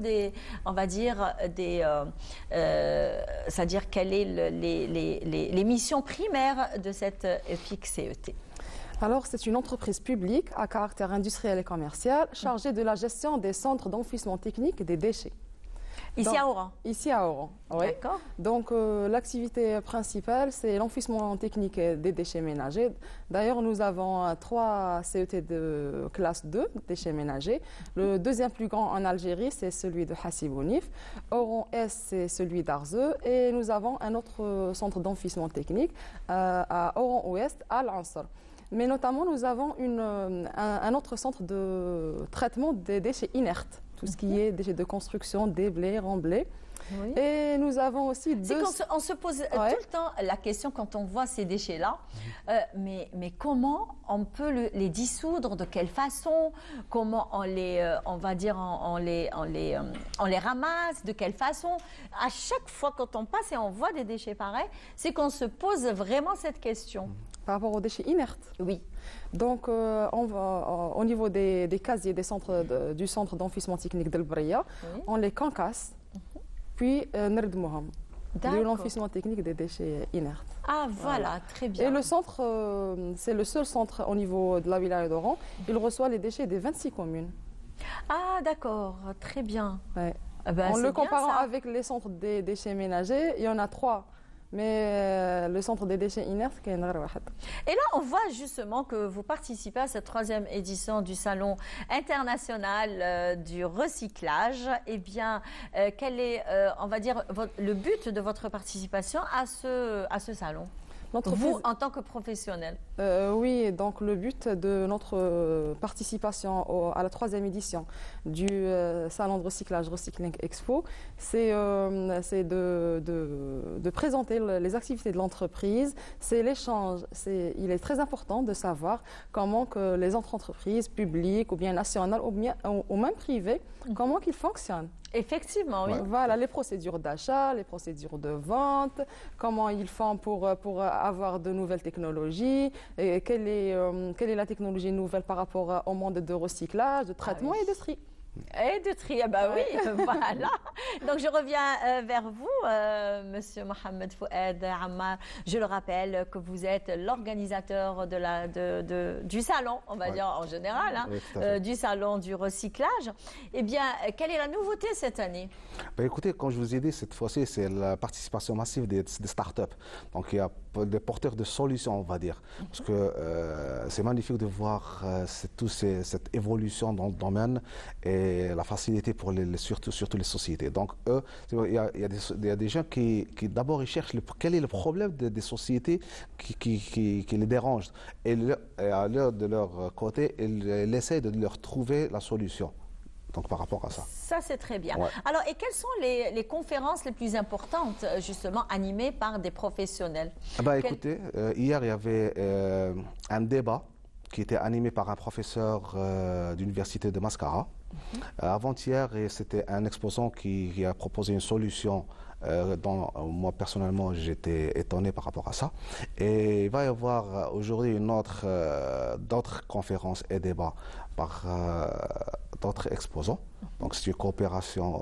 c'est-à-dire quelles sont les missions primaires de cette EPIC CET? Alors, c'est une entreprise publique à caractère industriel et commercial chargée de la gestion des centres d'enfouissement technique des déchets. Ici à Oran? Ici à Oran, oui. D'accord. Donc, l'activité principale, c'est l'enfouissement technique des déchets ménagers. D'ailleurs, nous avons 3 CET de classe 2, déchets ménagers. Le deuxième plus grand en Algérie, c'est celui de Hassibounif. Oran Est, c'est celui d'Arzeu. Et nous avons un autre centre d'enfouissement technique à Oran Ouest, à Al-Ansar. Mais notamment, nous avons un autre centre de traitement des déchets inertes, tout ce qui est déchets de construction, déblais, remblais. Oui. Et nous avons aussi deux... On se pose tout le temps la question quand on voit ces déchets-là, mais comment on peut les dissoudre, de quelle façon, comment on les ramasse, de quelle façon. À chaque fois quand on passe et on voit des déchets pareils, c'est qu'on se pose vraiment cette question. Par rapport aux déchets inertes? Oui. Donc, on va, au niveau des casiers du centre d'enfouissement technique d'El Bria, on les concasse, puis nerdmouham, de l'enfouissement technique des déchets inertes. Ah, voilà, très bien. Et le centre, c'est le seul centre au niveau de la wilaya d'Oran, il reçoit les déchets des 26 communes. Ah, d'accord, très bien. Ouais. En le comparant avec les centres des déchets ménagers, il y en a 3. Mais le centre des déchets inertes, c'est un autre. Et là, on voit justement que vous participez à cette 3e édition du Salon international du recyclage. Eh bien, quel est, on va dire, le but de votre participation à ce salon? Vous, en tant que professionnel? Oui, donc le but de notre participation à la 3e édition du Salon de recyclage Recycling Expo, c'est de présenter les activités de l'entreprise, c'est l'échange. Il est très important de savoir comment que les entreprises publiques ou bien nationales ou même privées, comment qu'ils fonctionnent. Effectivement, oui. Voilà, les procédures d'achat, les procédures de vente, comment ils font pour avoir de nouvelles technologies, et quelle est la technologie nouvelle par rapport au monde de recyclage, de traitement et de tri. Et de tri, bah oui, voilà. Donc je reviens vers vous, Monsieur Mohamed Fouad Ammar. Je le rappelle que vous êtes l'organisateur du salon, on va dire en général, du salon du recyclage. Eh bien, quelle est la nouveauté cette année? Écoutez, comme je vous ai dit, cette fois-ci, c'est la participation massive des startups. Donc il y a des porteurs de solutions, on va dire. Parce que c'est magnifique de voir cette évolution dans le domaine et la facilité pour surtout les sociétés. Donc eux, il y a des gens qui d'abord ils cherchent quel est le problème des sociétés qui les dérangent. Et de leur côté, ils essaient de leur trouver la solution. Donc par rapport à ça. Ça, c'est très bien. Ouais. Alors, et quelles sont les conférences les plus importantes, justement, animées par des professionnels? Écoutez, hier, il y avait un débat qui était animé par un professeur d'université de Mascara. Avant-hier, c'était un exposant qui a proposé une solution dont moi, personnellement, j'étais étonné par rapport à ça. Et il va y avoir aujourd'hui d'autres conférences et débats par d'autres exposants. Donc, c'est une coopération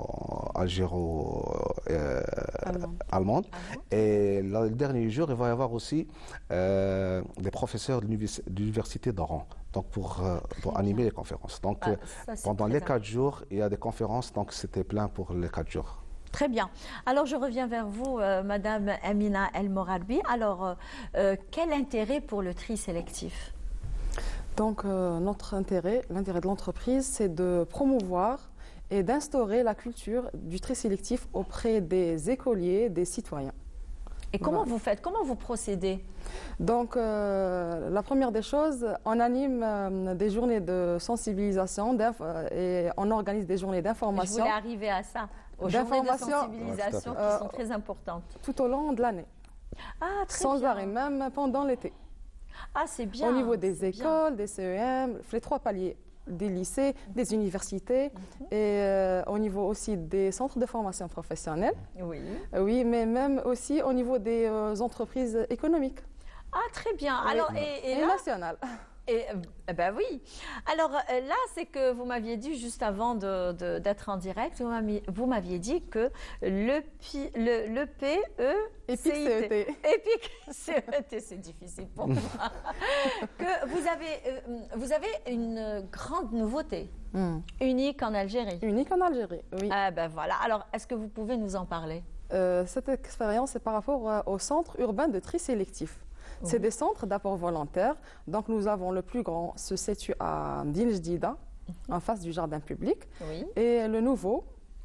algéro-allemande. Et le dernier jour, il va y avoir aussi des professeurs de l'université d'Oran. Donc, pour animer les conférences. Donc, pendant les 4 jours, il y a des conférences. Donc, c'était plein pour les 4 jours. Très bien. Alors, je reviens vers vous, Madame Amina El Morarbi. Alors, quel intérêt pour le tri sélectif? Donc, l'intérêt de l'entreprise, c'est de promouvoir et d'instaurer la culture du tri sélectif auprès des écoliers, des citoyens. Et comment vous faites? Comment vous procédez? Donc, la première des choses, on anime des journées de sensibilisation et on organise des journées d'information. Je voulais arriver à ça, aux journées de sensibilisation qui sont très importantes. Tout au long de l'année. Ah, très sans bien. arrêt, même pendant l'été. Ah, c'est bien. Au niveau des écoles, des CEM, les 3 paliers, des lycées, des universités et au niveau aussi des centres de formation professionnelle. Oui. Oui, mais même aussi au niveau des entreprises économiques. Ah, très bien. Oui. Alors, et là, nationales. Ben oui. Alors là, c'est que vous m'aviez dit juste avant d'être en direct, vous m'aviez dit que le PE, EPIC CET. EPIC CET, c'est difficile pour moi. Que vous avez une grande nouveauté, unique en Algérie. Unique en Algérie, oui. Ah ben voilà. Alors, est-ce que vous pouvez nous en parler? Cette expérience est par rapport au centre urbain de tri sélectif. C'est des centres d'apport volontaire. Donc, nous avons le plus grand, se situe à Mdine Jdida, en face du jardin public. Oui. Et le nouveau,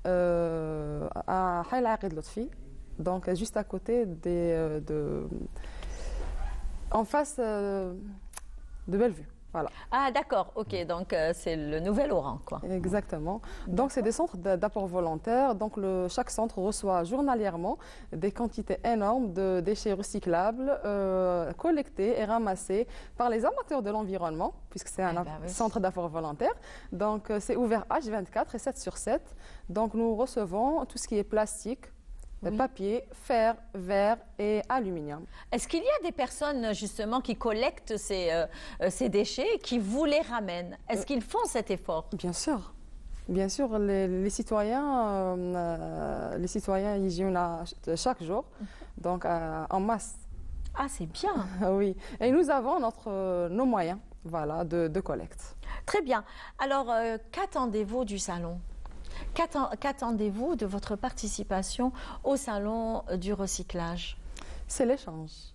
à Haïl Aqid Lotfi, donc juste à côté en face de Bellevue. Voilà. Ah d'accord, ok, donc c'est le nouvel Oran, quoi. Exactement. Donc c'est des centres d'apport volontaire. Donc chaque centre reçoit journalièrement des quantités énormes de déchets recyclables collectés et ramassés par les amateurs de l'environnement, puisque c'est un centre d'apport volontaire. Donc c'est ouvert H24 et 7/7. Donc nous recevons tout ce qui est plastique, papier, fer, verre et aluminium. Est-ce qu'il y a des personnes justement qui collectent ces déchets et qui vous les ramènent? Est-ce qu'ils font cet effort? Bien sûr. Bien sûr, les citoyens ils viennent chaque jour, donc en masse. Ah, c'est bien. Oui. Et nous avons nos moyens de collecte. Très bien. Alors, qu'attendez-vous du salon? Qu'attendez-vous de votre participation au salon du recyclage? C'est l'échange.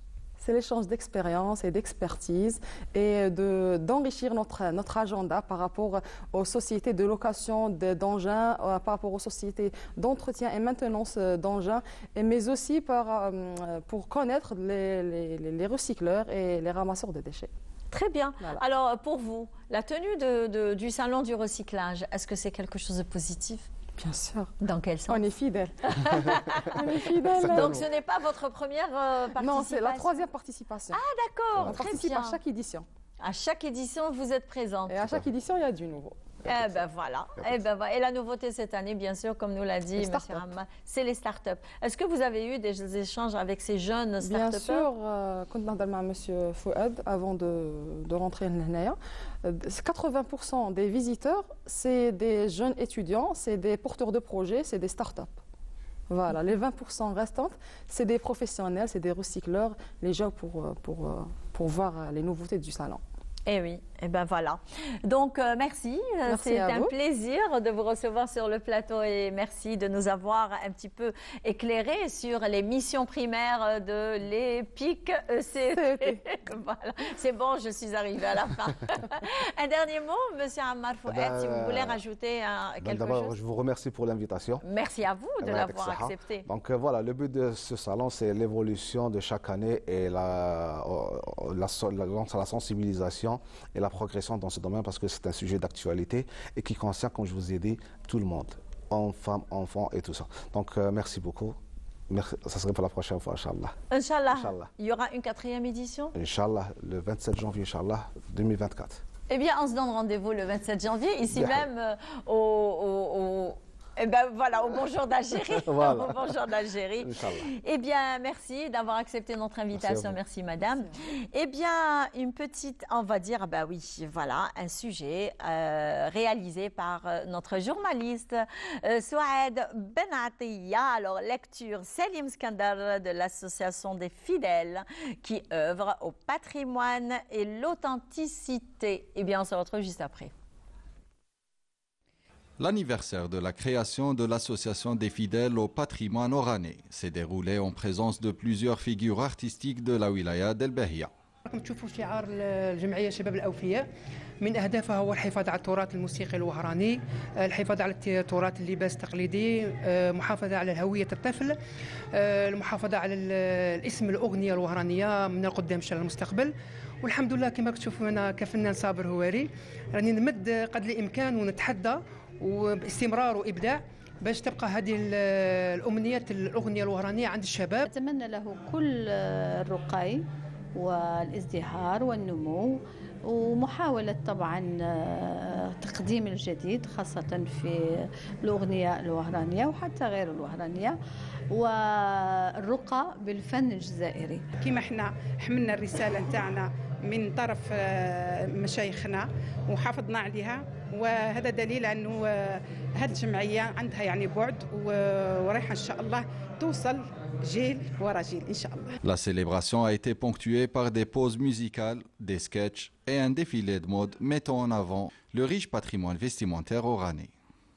c'est l'échange d'expérience et d'expertise et d'enrichir notre agenda par rapport aux sociétés de location d'engins, par rapport aux sociétés d'entretien et maintenance d'engins, mais aussi pour connaître les recycleurs et les ramasseurs de déchets. Très bien. Voilà. Alors, pour vous, la tenue du salon du recyclage, est-ce que c'est quelque chose de positif? Bien sûr. Dans quel sens? On est fidèles. On est fidèles. Donc, ce n'est pas votre première participation? Non, c'est la 3e participation. Ah, d'accord. On participe à chaque édition. À chaque édition, vous êtes présente. Et à chaque édition, il y a du nouveau. Eh ben voilà. Et la nouveauté cette année, bien sûr, comme nous l'a dit M. Ammar, c'est les startups. Est-ce que vous avez eu des échanges avec ces jeunes startups? Bien sûr, quand on a parlé avec M. Fouad avant de rentrer à 80% des visiteurs, c'est des jeunes étudiants, c'est des porteurs de projets, c'est des startups. Voilà, les 20% restantes, c'est des professionnels, c'est des recycleurs, les gens pour voir les nouveautés du salon. Eh oui, et ben voilà. Donc, merci. C'est un plaisir de vous recevoir sur le plateau et merci de nous avoir un petit peu éclairé sur les missions primaires de l'EPIC ECP. Voilà. C'est bon, je suis arrivée à la fin. Un dernier mot, M. Ammar Fouad, si vous voulez rajouter quelque chose. Je vous remercie pour l'invitation. Merci à vous de l'avoir accepté. Donc voilà, le but de ce salon, c'est l'évolution de chaque année et la sensibilisation et la progression dans ce domaine parce que c'est un sujet d'actualité et qui concerne, comme je vous ai dit, tout le monde, hommes, femmes, enfants et tout ça. Donc merci beaucoup. Merci. Ça serait pour la prochaine fois, Inch'Allah. Inch'Allah. Il y aura une 4e édition? Inch'Allah, le 27 janvier, Inch'Allah, 2024. Eh bien, on se donne rendez-vous le 27 janvier, ici même Eh ben voilà, au Bonjour d'Algérie. Voilà. Au Bonjour d'Algérie. Eh bien, merci d'avoir accepté notre invitation. Merci madame. Eh bien, une petite, on va dire, bah oui, voilà, un sujet réalisé par notre journaliste Souad Benatiya. Alors, lecture Selim Skandar de l'association des fidèles qui œuvre au patrimoine et l'authenticité. Eh bien, on se retrouve juste après. L'anniversaire de la création de l'Association des fidèles au patrimoine oranais s'est déroulé en présence de plusieurs figures artistiques de la wilaya d'El Bahia. راكم تشوفوا شعار الجمعية شباب الأوفياء من أهدافها هو الحفاظ على التراث الموسيقي الوهراني، الحفاظ على تراث اللباس التقليدي، محافظة على هوية الطفل، المحافظة على الاسم الأغنية الوهرانية من القدام إلى المستقبل. والحمد لله كما تشوفوا أنا كفنان صابر هواري راني نمد قدر الإمكان ونتحدى وباستمرار وإبداع باش تبقى هذه الأمنيات الأغنية الوهرانية عند الشباب. أتمنى له كل الرقي والازدهار والنمو ومحاولة طبعا تقديم الجديد خاصة في الأغنية الوهرانية وحتى غير الوهرانية والرقى بالفن الجزائري. كما احنا حملنا الرسالة نتاعنا من طرف مشايخنا وحافظنا عليها وهذا دليل أنه هذه الجمعية عندها يعني بعد ورايحة إن شاء الله توصل جيل ورا جيل إن شاء الله. La célébration a été ponctuée par des pauses musicales, des sketchs et un défilé de mode mettant en avant le riche patrimoine vestimentaire oranais.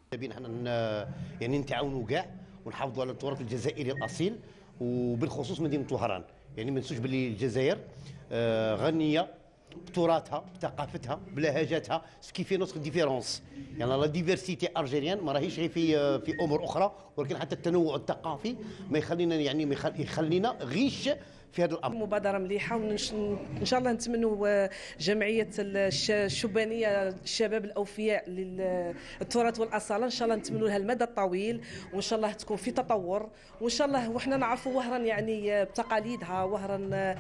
يعني نتعاونوا كاع ونحافظوا على التراث الجزائري الأصيل وبالخصوص مدينة وهران. يعني ما ننسوش باللي الجزائر غنية بتراثها بثقافتها بلهجاتها سكي في نوتر ديفيرونس. يعني لا ديفيرسيتي الجيريان ما راهيش غير في امور اخرى ولكن حتى التنوع الثقافي ما يخلينا يعني ما يخلينا غيش في هذا الامر. مبادره مليحه وان شاء الله نتمنوا جمعيه الشبانيه الشباب الاوفياء للتراث والاصاله ان شاء الله نتمنوا لها المدى الطويل وان شاء الله تكون في تطور وان شاء الله وحنا نعرفوا وهران يعني بتقاليدها وهران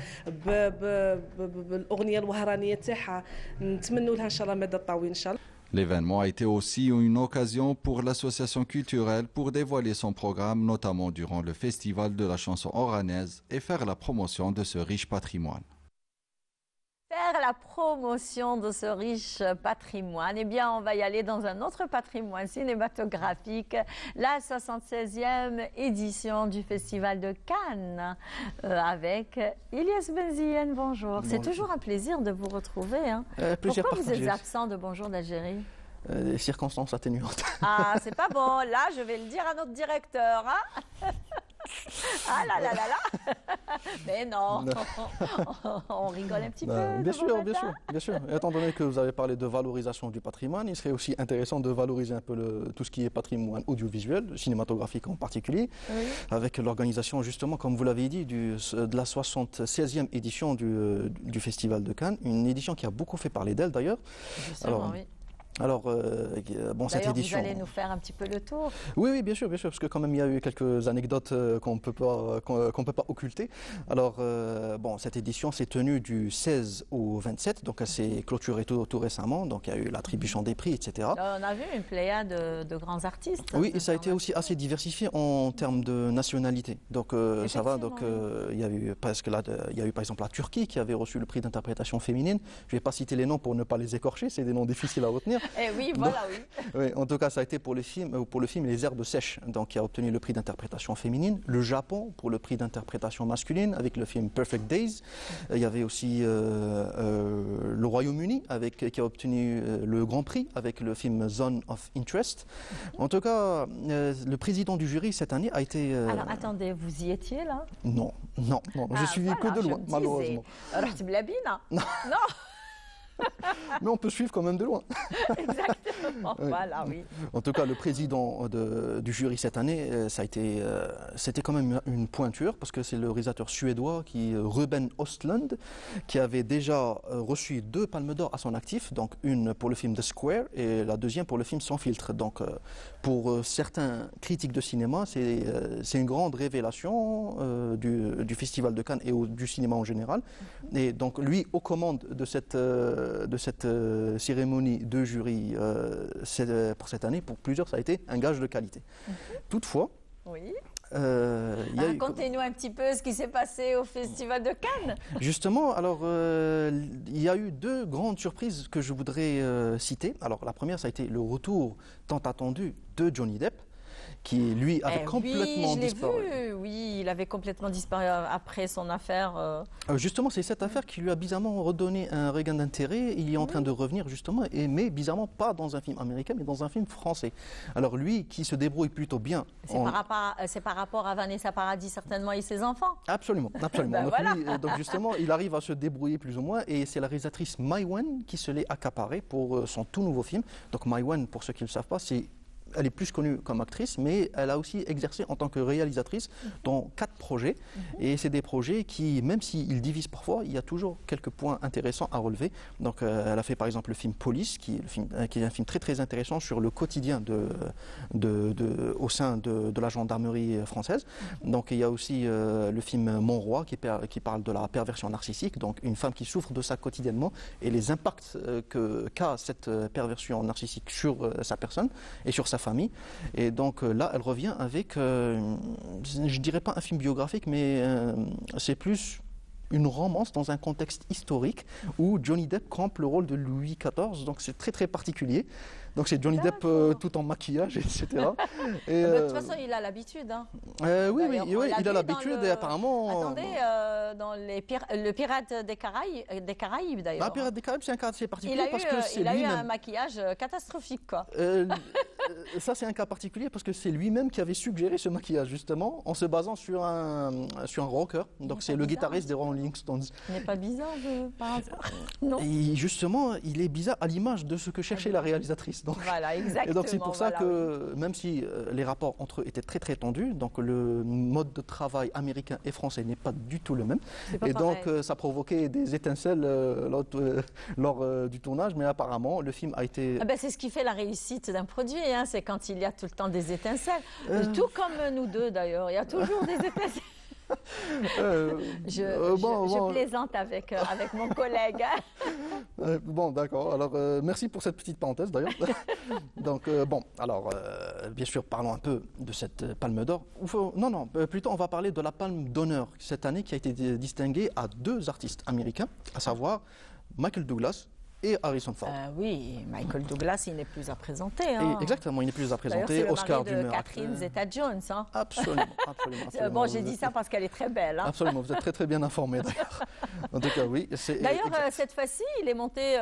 بالاغنيه الوهرانيه تاعها نتمنوا لها ان شاء الله المدى الطويل ان شاء الله. L'événement a été aussi une occasion pour l'association culturelle pour dévoiler son programme, notamment durant le festival de la chanson oranaise, et faire la promotion de ce riche patrimoine. Faire la promotion de ce riche patrimoine, eh bien, on va y aller dans un autre patrimoine cinématographique, la 76e édition du Festival de Cannes, avec Ilyes Benziane. Bonjour. C'est toujours un plaisir de vous retrouver. Hein. Pourquoi vous êtes absent de Bonjour d'Algérie? Des circonstances atténuantes. Ah, c'est pas bon. Là, je vais le dire à notre directeur. Hein. Ah là là là là. Mais non, on rigole un petit peu. Bien sûr, bien sûr, bien sûr. Et étant donné que vous avez parlé de valorisation du patrimoine, il serait aussi intéressant de valoriser un peu tout ce qui est patrimoine audiovisuel, cinématographique en particulier, avec l'organisation justement, comme vous l'avez dit, de la 76e édition du Festival de Cannes, une édition qui a beaucoup fait parler d'elle d'ailleurs. Justement, oui. Alors, bon, cette édition. Vous allez nous faire un petit peu le tour. Oui, bien sûr, parce que quand même il y a eu quelques anecdotes qu'on peut pas occulter. Alors, bon, cette édition s'est tenue du 16 au 27, donc elle s'est clôturée tout récemment. Donc il y a eu l'attribution des prix, etc. Là, on a vu une pléiade de grands artistes. Oui, et ça a été aussi assez diversifié en termes de nationalité. Donc ça va. Donc il y a eu il y a eu par exemple la Turquie qui avait reçu le prix d'interprétation féminine. Je ne vais pas citer les noms pour ne pas les écorcher, c'est des noms difficiles à retenir. Eh oui, voilà, oui. En tout cas, ça a été pour le film Les Herbes sèches, donc qui a obtenu le prix d'interprétation féminine. Le Japon pour le prix d'interprétation masculine avec le film Perfect Days. Il y avait aussi le Royaume-Uni qui a obtenu le Grand Prix avec le film Zone of Interest. En tout cas, le président du jury cette année a été. Alors attendez, vous y étiez là? Non, je suis que de loin, malheureusement. Alors tu me l'abines? Non. Mais on peut suivre quand même de loin. Exactement, voilà, oui. En tout cas, le président du jury cette année, c'était quand même une pointure, parce que c'est le réalisateur suédois, Ruben Östlund, qui avait déjà reçu 2 palmes d'or à son actif, donc une pour le film The Square et la deuxième pour le film Sans filtre. Donc, pour certains critiques de cinéma, c'est une grande révélation du Festival de Cannes et du cinéma en général. Et donc, lui, aux commandes de cette cérémonie de jury pour cette année, pour plusieurs, ça a été un gage de qualité. Toutefois, oui. Racontez-nous un petit peu ce qui s'est passé au Festival de Cannes. Justement, alors il y a eu 2 grandes surprises que je voudrais citer. Alors la première, ça a été le retour tant attendu de Johnny Depp, qui lui avait complètement disparu. Oui, il avait complètement disparu après son affaire. Justement, c'est cette affaire qui lui a bizarrement redonné un regain d'intérêt. Il est en train de revenir justement, mais bizarrement pas dans un film américain, mais dans un film français. Alors lui, qui se débrouille plutôt bien. C'est par rapport à Vanessa Paradis certainement et ses enfants. Absolument. Ben donc justement, il arrive à se débrouiller plus ou moins, et c'est la réalisatrice Mai Wen qui se l'est accaparée pour son tout nouveau film. Donc Mai Wen, pour ceux qui ne le savent pas, elle est plus connue comme actrice, mais elle a aussi exercé en tant que réalisatrice dans 4 projets. Et c'est des projets qui, même s'ils divisent parfois, il y a toujours quelques points intéressants à relever. Donc elle a fait par exemple le film Police, qui est un film très très intéressant sur le quotidien au sein de la gendarmerie française. Donc il y a aussi le film Mon Roi, qui parle de la perversion narcissique, donc une femme qui souffre de ça quotidiennement et les impacts qu'a cette perversion narcissique sur sa personne et sur sa famille. Et donc là, elle revient avec, je dirais pas un film biographique, mais c'est plus une romance dans un contexte historique où Johnny Depp campe le rôle de Louis XIV. Donc c'est très très particulier. Donc c'est Johnny Depp tout en maquillage, etc. Et, de toute façon, il a l'habitude. Hein. Oui, il a l'habitude et apparemment... Attendez, dans le Pirate des Caraïbes d'ailleurs. Le Pirate des Caraïbes, c'est un cas assez particulier parce que c'est il a eu lui-même. un maquillage catastrophique, quoi. Ça, c'est un cas particulier parce que c'est lui-même qui avait suggéré ce maquillage, justement, en se basant sur un rocker. Donc c'est le guitariste des Rolling Stones. Il n'est pas bizarre, par hasard. Non. Et justement, il est bizarre à l'image de ce que cherchait la réalisatrice. Donc, voilà, exactement. Et donc c'est pour ça que, même si les rapports entre eux étaient très très tendus, donc le mode de travail américain et français n'est pas du tout le même. Et donc ça provoquait des étincelles lors du tournage, mais apparemment le film a été... c'est ce qui fait la réussite d'un produit, hein, c'est quand il y a tout le temps des étincelles. Tout comme nous deux d'ailleurs, il y a toujours des étincelles. Je plaisante avec mon collègue. Bon, d'accord. Alors, merci pour cette petite parenthèse, d'ailleurs. Donc, bien sûr, parlons un peu de cette Palme d'Or. Plutôt, on va parler de la Palme d'Honneur cette année qui a été distinguée à 2 artistes américains, à savoir Michael Douglas et Harrison Ford. Oui, Michael Douglas, il n'est plus à présenter. Et exactement, il n'est plus à présenter. Oscar du meilleur acteur. Catherine Zeta-Jones. Hein. Absolument, absolument. Bon, j'ai dit ça parce qu'elle est très belle. Hein. Absolument, vous êtes très très bien informé d'ailleurs. En tout cas, oui. D'ailleurs, cette fois-ci, il est monté,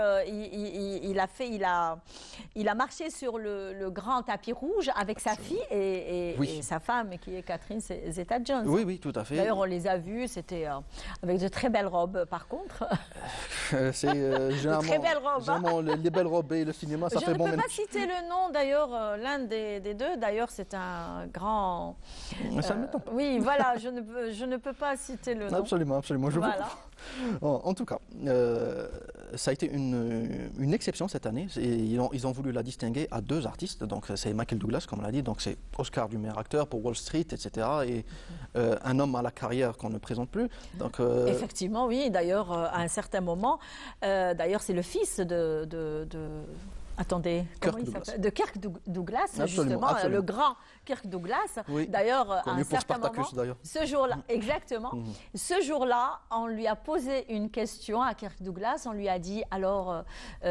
il a marché sur le grand tapis rouge avec sa fille et sa femme, qui est Catherine Zeta-Jones. Oui, oui, tout à fait. D'ailleurs, on les a vus, c'était avec de très belles robes, par contre. C'est généralement, les belles robes et le cinéma, ça fait bon. Je ne peux pas citer le nom, d'ailleurs, l'un des deux. D'ailleurs, c'est un grand... Ça ne m'étonne pas. Oui, voilà, je ne peux pas citer le nom. Absolument, absolument. Voilà. En tout cas, ça a été une exception cette année. Ils ont voulu la distinguer à 2 artistes. Donc c'est Michael Douglas, comme on l'a dit. Donc c'est Oscar du meilleur acteur pour Wall Street, etc. Et un homme à la carrière qu'on ne présente plus. Donc, effectivement, oui. D'ailleurs, à un certain moment, d'ailleurs, c'est le fils Attendez, comment il s'appelle ? De Kirk Douglas, absolument, justement, le grand Kirk Douglas. Oui. D'ailleurs, à un certain Spartacus, moment, ce jour-là, exactement, ce jour-là, on lui a posé une question à Kirk Douglas. On lui a dit, alors,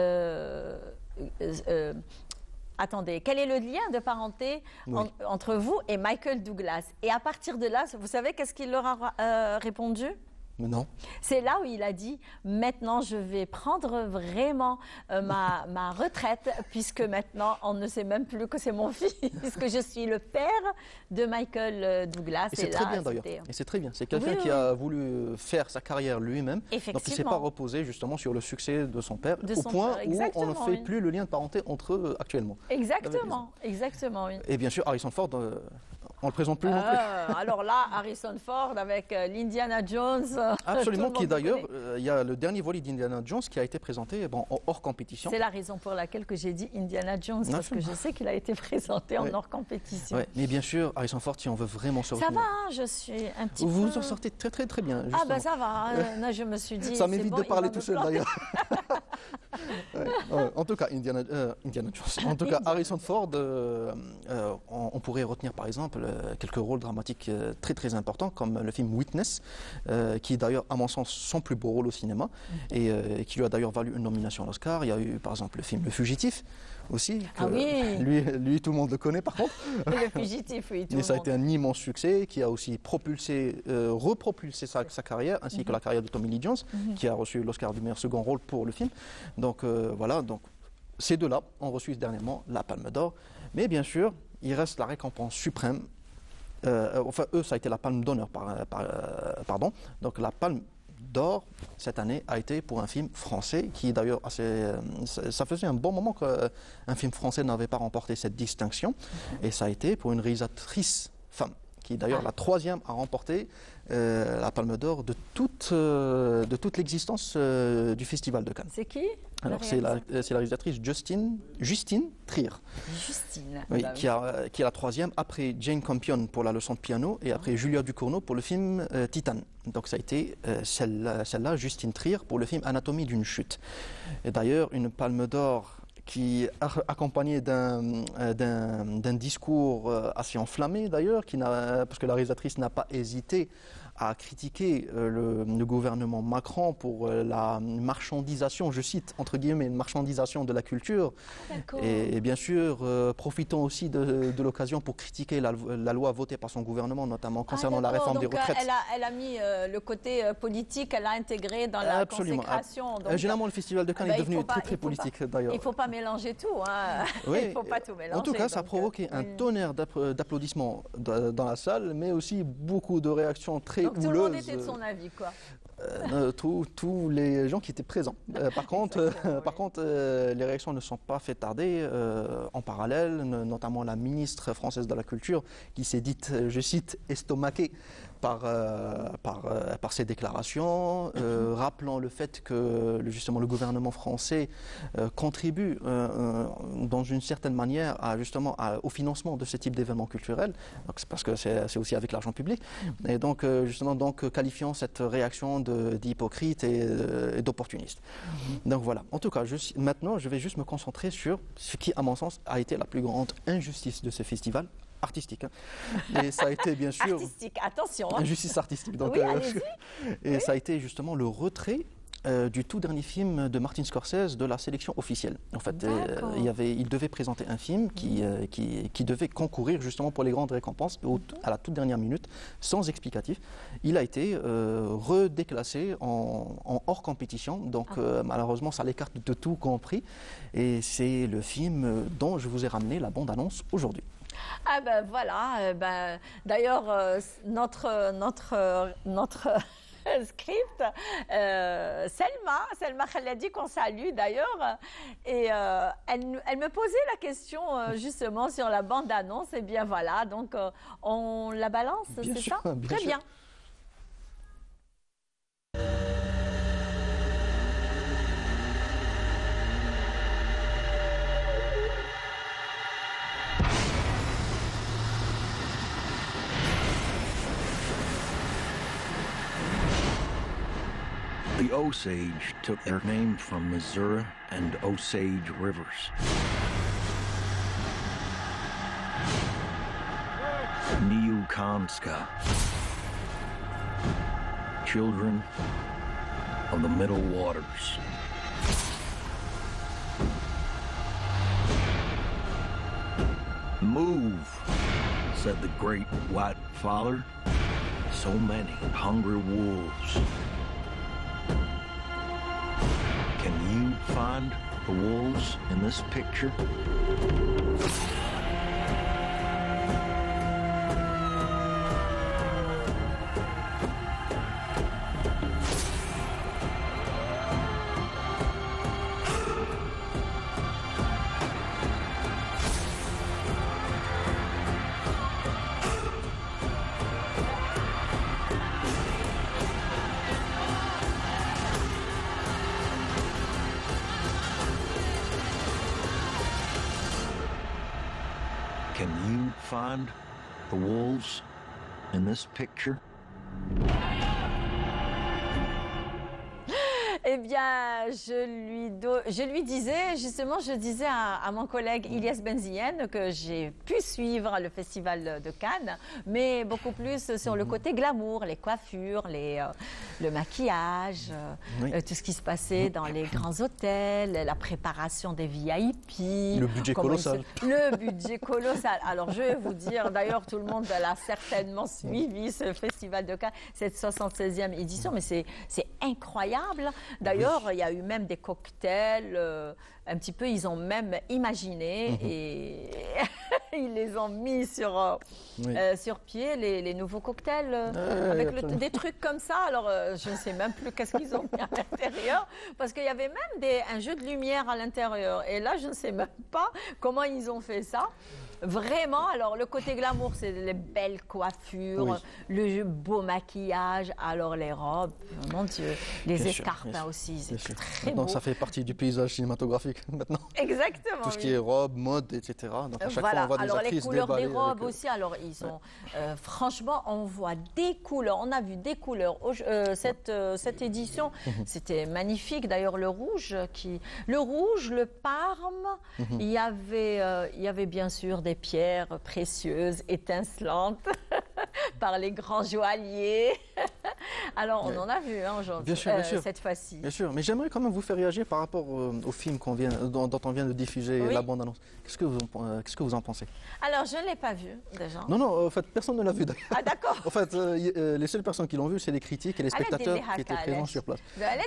attendez, quel est le lien de parenté entre vous et Michael Douglas ? Et à partir de là, vous savez qu'est-ce qu'il leur a répondu ? Mais non. C'est là où il a dit, maintenant je vais prendre vraiment ma retraite, puisque maintenant on ne sait même plus que c'est mon fils, puisque je suis le père de Michael Douglas. Et c'est très bien d'ailleurs. Et c'est très bien. C'est quelqu'un qui a voulu faire sa carrière lui-même. Donc il ne s'est pas reposé justement sur le succès de son père, au point où on ne fait plus le lien de parenté entre eux actuellement. Exactement, exactement, oui. Et bien sûr, Harrison Ford... on ne le présente plus non plus. Alors là, Harrison Ford avec l'Indiana Jones. Absolument, qui d'ailleurs, il y a le dernier volet d'Indiana Jones qui a été présenté hors compétition. C'est la raison pour laquelle j'ai dit Indiana Jones, parce que je sais qu'il a été présenté en hors compétition. Ouais. Mais bien sûr, Harrison Ford, si on veut vraiment se retenir. Ça va, hein, je suis un petit peu... Vous vous en sortez très très très bien. Justement. Ah ben ça va, là je me suis dit... Ça m'évite de parler tout seul d'ailleurs. En tout cas, Indiana Jones. En tout cas, Harrison Ford, on pourrait retenir par exemple quelques rôles dramatiques très très importants, comme le film Witness, qui est d'ailleurs à mon sens son plus beau rôle au cinéma, et qui lui a d'ailleurs valu une nomination à l'Oscar. Il y a eu par exemple le film Le Fugitif aussi, que lui tout le monde le connaît par contre. Le Fugitif, oui, tout le monde. Ça a été un immense succès qui a aussi repropulsé sa carrière, ainsi que la carrière de Tommy Lee Jones, qui a reçu l'Oscar du meilleur second rôle pour le film. Donc voilà, donc ces deux-là ont reçu dernièrement la Palme d'Or, mais bien sûr, il reste la récompense suprême. Enfin, eux, ça a été la Palme d'honneur, pardon. Donc la Palme d'or cette année a été pour un film français qui d'ailleurs ça faisait un bon moment qu'un film français n'avait pas remporté cette distinction, et ça a été pour une réalisatrice femme qui d'ailleurs la 3e à remporter la Palme d'Or de toute l'existence du Festival de Cannes. C'est qui ? Alors c'est la réalisatrice Justine Trier. Justine. Oui, qui est la 3e après Jane Campion pour La leçon de piano et après Julia Ducournau pour le film Titane. Donc ça a été celle-là, Justine Trier, pour le film Anatomie d'une chute. Et d'ailleurs une Palme d'Or qui est accompagné d'un discours assez enflammé d'ailleurs, parce que la réalisatrice n'a pas hésité à critiquer le gouvernement Macron pour la marchandisation, je cite entre guillemets, une marchandisation de la culture. Et bien sûr, profitons aussi de l'occasion pour critiquer la loi votée par son gouvernement, notamment concernant la réforme des retraites. Elle a mis le côté politique, elle l'a intégré dans la consécration. Donc, généralement, le Festival de Cannes est devenu très politique d'ailleurs. Il ne faut pas mélanger tout. Hein. Oui, il ne faut pas tout mélanger. En tout cas, ça a provoqué un tonnerre d'applaudissements dans la salle, mais aussi beaucoup de réactions très houleuses. Tout le monde était de son avis, quoi. Tous les gens qui étaient présents. Par contre, les réactions ne sont pas fait tarder. En parallèle, notamment la ministre française de la Culture, qui s'est dite, je cite, estomaquée par ces déclarations, rappelant le fait que justement le gouvernement français contribue dans une certaine manière au financement de ce type d'événements culturels, donc c'est parce que c'est aussi avec l'argent public, et donc justement qualifiant cette réaction d'hypocrite et d'opportuniste. Donc voilà, en tout cas maintenant je vais juste me concentrer sur ce qui à mon sens a été la plus grande injustice de ce festival artistique, hein. Et ça a été bien sûr artistique, attention, hein. Injustice artistique, donc oui, et ça a été justement le retrait du tout dernier film de Martin Scorsese de la sélection officielle. En fait, il devait présenter un film qui devait concourir justement pour les grandes récompenses à la toute dernière minute, sans explicatif. Il a été redéclassé en hors compétition, donc malheureusement ça l'écarte de tout compris. Et c'est le film dont je vous ai ramené la bande-annonce aujourd'hui. Ah ben voilà, d'ailleurs notre script, Selma Khaladi qu'on salue d'ailleurs, et elle me posait la question justement sur la bande-annonce, et bien voilà, donc on la balance, c'est ça? Très bien. The Osage took their name from Missouri and Osage rivers. Niukanska, children of the Middle Waters. Move, said the great white father. So many hungry wolves. Can you find the wolves in this picture? Can you find the wolves in this picture? Eh bien, je lui disais, justement, je disais à mon collègue Ilyas Benzien que j'ai pu suivre le festival de Cannes, mais beaucoup plus sur le côté glamour, les coiffures, le maquillage, tout ce qui se passait dans les grands hôtels, la préparation des VIP. Le budget colossal. Le budget colossal. Alors, je vais vous dire, d'ailleurs, tout le monde l'a certainement suivi, ce festival de Cannes, cette 76e édition, mais c'est incroyable. D'ailleurs, il y a eu même des cocktails, un petit peu, ils ont même imaginé et ils les ont mis sur pied, les nouveaux cocktails, avec des trucs comme ça. Alors, je ne sais même plus qu'est-ce qu'ils ont mis à l'intérieur, parce qu'il y avait même un jeu de lumière à l'intérieur. Et là, je ne sais même pas comment ils ont fait ça. Vraiment, alors le côté glamour, c'est les belles coiffures, le beau maquillage, alors les robes, mon Dieu, les escarpins aussi, c'est très beau. Donc ça fait partie du paysage cinématographique maintenant. Exactement. Tout ce qui est robe, mode, etc. Donc à chaque fois, on voit des actrices les couleurs des robes avec... aussi, alors ils sont... franchement, on voit des couleurs, on a vu des couleurs. Cette édition, c'était magnifique. D'ailleurs, le rouge, le parme, il y avait bien sûr des pierres précieuses, étincelantes, par les grands joailliers. Alors, on en a vu aujourd'hui, cette fois-ci. Bien sûr, mais j'aimerais quand même vous faire réagir par rapport au film dont on vient de diffuser la bande-annonce. Qu'est-ce que vous en pensez? Alors, je ne l'ai pas vu, déjà. Non, en fait, personne ne l'a vu d'ailleurs. Ah, d'accord. En fait, les seules personnes qui l'ont vu, c'est les critiques et les spectateurs qui étaient présents sur place.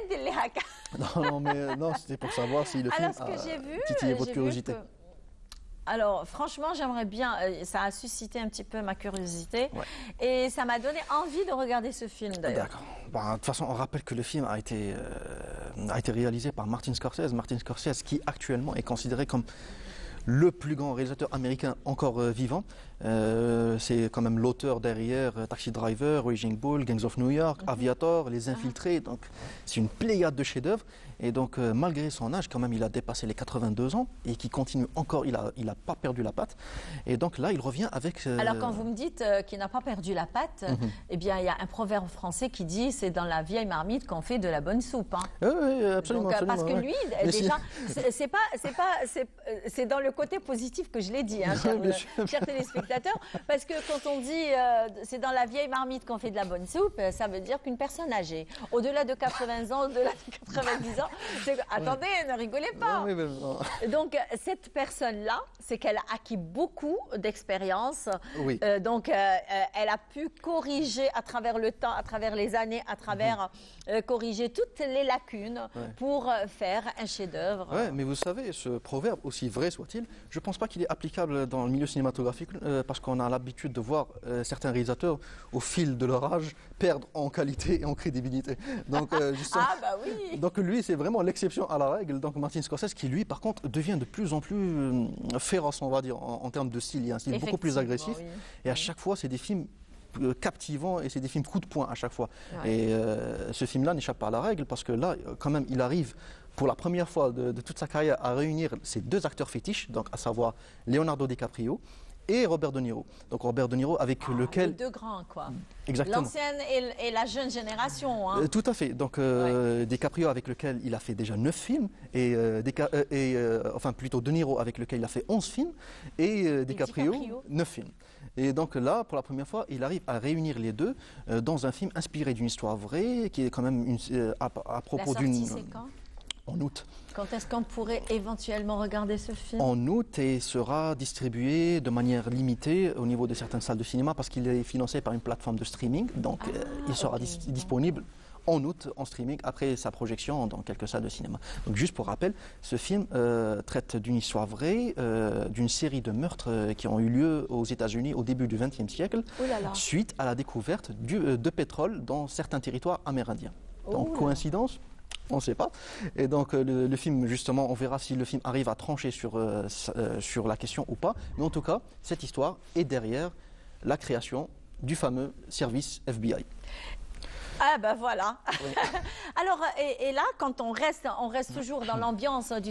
Non, c'était pour savoir si le film a titillé votre curiosité. Alors, franchement, j'aimerais bien, ça a suscité un petit peu ma curiosité et ça m'a donné envie de regarder ce film d'ailleurs. D'accord. De toute façon, on rappelle que le film a été réalisé par Martin Scorsese. Martin Scorsese qui actuellement est considéré comme le plus grand réalisateur américain encore vivant. C'est quand même l'auteur derrière Taxi Driver, Raging Bull, Gangs of New York, Aviator, Les Infiltrés. Donc c'est une pléiade de chefs-d'œuvre. Et donc malgré son âge, quand même, il a dépassé les 82 ans et qui continue encore. Il a pas perdu la patte. Et donc là, il revient avec. Alors quand vous me dites qu'il n'a pas perdu la patte, eh bien il y a un proverbe français qui dit c'est dans la vieille marmite qu'on fait de la bonne soupe. Oui, absolument. Donc, parce que lui, déjà, c'est dans le le côté positif que je l'ai dit, hein, chers téléspectateurs, parce que quand on dit c'est dans la vieille marmite qu'on fait de la bonne soupe, ça veut dire qu'une personne âgée, au-delà de 80 ans, au-delà de 90 ans, attendez, ne rigolez pas. Donc cette personne-là, c'est qu'elle a acquis beaucoup d'expérience. Oui. Donc elle a pu corriger à travers le temps, à travers les années, à travers corriger toutes les lacunes pour faire un chef-d'œuvre. Oui, mais vous savez, ce proverbe, aussi vrai soit-il, je ne pense pas qu'il est applicable dans le milieu cinématographique parce qu'on a l'habitude de voir certains réalisateurs, au fil de leur âge, perdre en qualité et en crédibilité. Donc, donc lui, c'est vraiment l'exception à la règle. Donc Martin Scorsese, qui lui, par contre, devient de plus en plus féroce, on va dire, en termes de style. Il y a un style beaucoup plus agressif. Oui. Et à chaque fois, c'est des films captivants et c'est des films coup de poing à chaque fois. Ouais. Et ce film-là n'échappe pas à la règle parce que là, quand même, il arrive pour la première fois de toute sa carrière à réunir ces deux acteurs fétiches, donc à savoir Leonardo DiCaprio et Robert De Niro. Donc Robert De Niro avec lequel... Les deux grands, quoi. Exactement. L'ancienne et la jeune génération. Hein. Tout à fait. Donc DiCaprio avec lequel il a fait déjà 9 films, et enfin plutôt De Niro avec lequel il a fait 11 films, et DiCaprio 9 films. Et donc là, pour la première fois, il arrive à réunir les deux dans un film inspiré d'une histoire vraie, qui est quand même à propos d'une... La sortie, c'est quand ? En août. Quand est-ce qu'on pourrait éventuellement regarder ce film ? En août, et sera distribué de manière limitée au niveau de certaines salles de cinéma parce qu'il est financé par une plateforme de streaming. Donc il sera disponible en août en streaming après sa projection dans quelques salles de cinéma. Donc juste pour rappel, ce film traite d'une histoire vraie, d'une série de meurtres qui ont eu lieu aux États-Unis au début du XXe siècle, suite à la découverte de pétrole dans certains territoires amérindiens. Donc coïncidence ? On ne sait pas. Et donc le film, justement, on verra si le film arrive à trancher sur la question ou pas. Mais en tout cas, cette histoire est derrière la création du fameux service FBI. Ah ben voilà. Oui. Alors, et là, quand on reste toujours dans l'ambiance de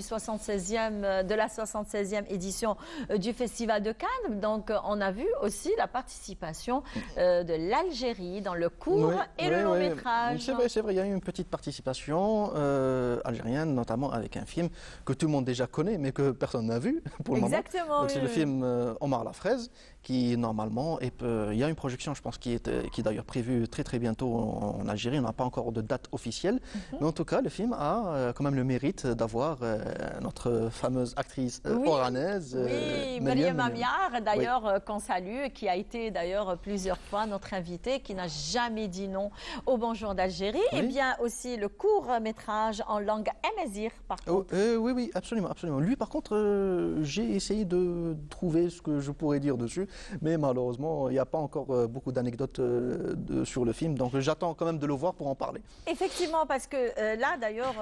la 76e édition du Festival de Cannes. Donc, on a vu aussi la participation de l'Algérie dans le court et le long métrage. C'est vrai, il y a eu une petite participation algérienne, notamment avec un film que tout le monde déjà connaît, mais que personne n'a vu pour le moment. Exactement. C'est le film Omar la fraise, qui normalement, il y a une projection, je pense, qui est d'ailleurs prévue très très bientôt en Algérie. On n'a pas encore de date officielle, mais en tout cas, le film a quand même le mérite d'avoir notre fameuse actrice oranaise. Mariam Amiar, d'ailleurs, qu'on salue, qui a été d'ailleurs plusieurs fois notre invitée, qui n'a jamais dit non au Bonjour d'Algérie. Et bien aussi le court-métrage en langue amazigh, par contre. Oui, absolument. Lui, par contre, j'ai essayé de trouver ce que je pourrais dire dessus, mais malheureusement, il n'y a pas encore beaucoup d'anecdotes sur le film, donc j'attends quand même de le voir pour en parler. Effectivement, parce que là, d'ailleurs,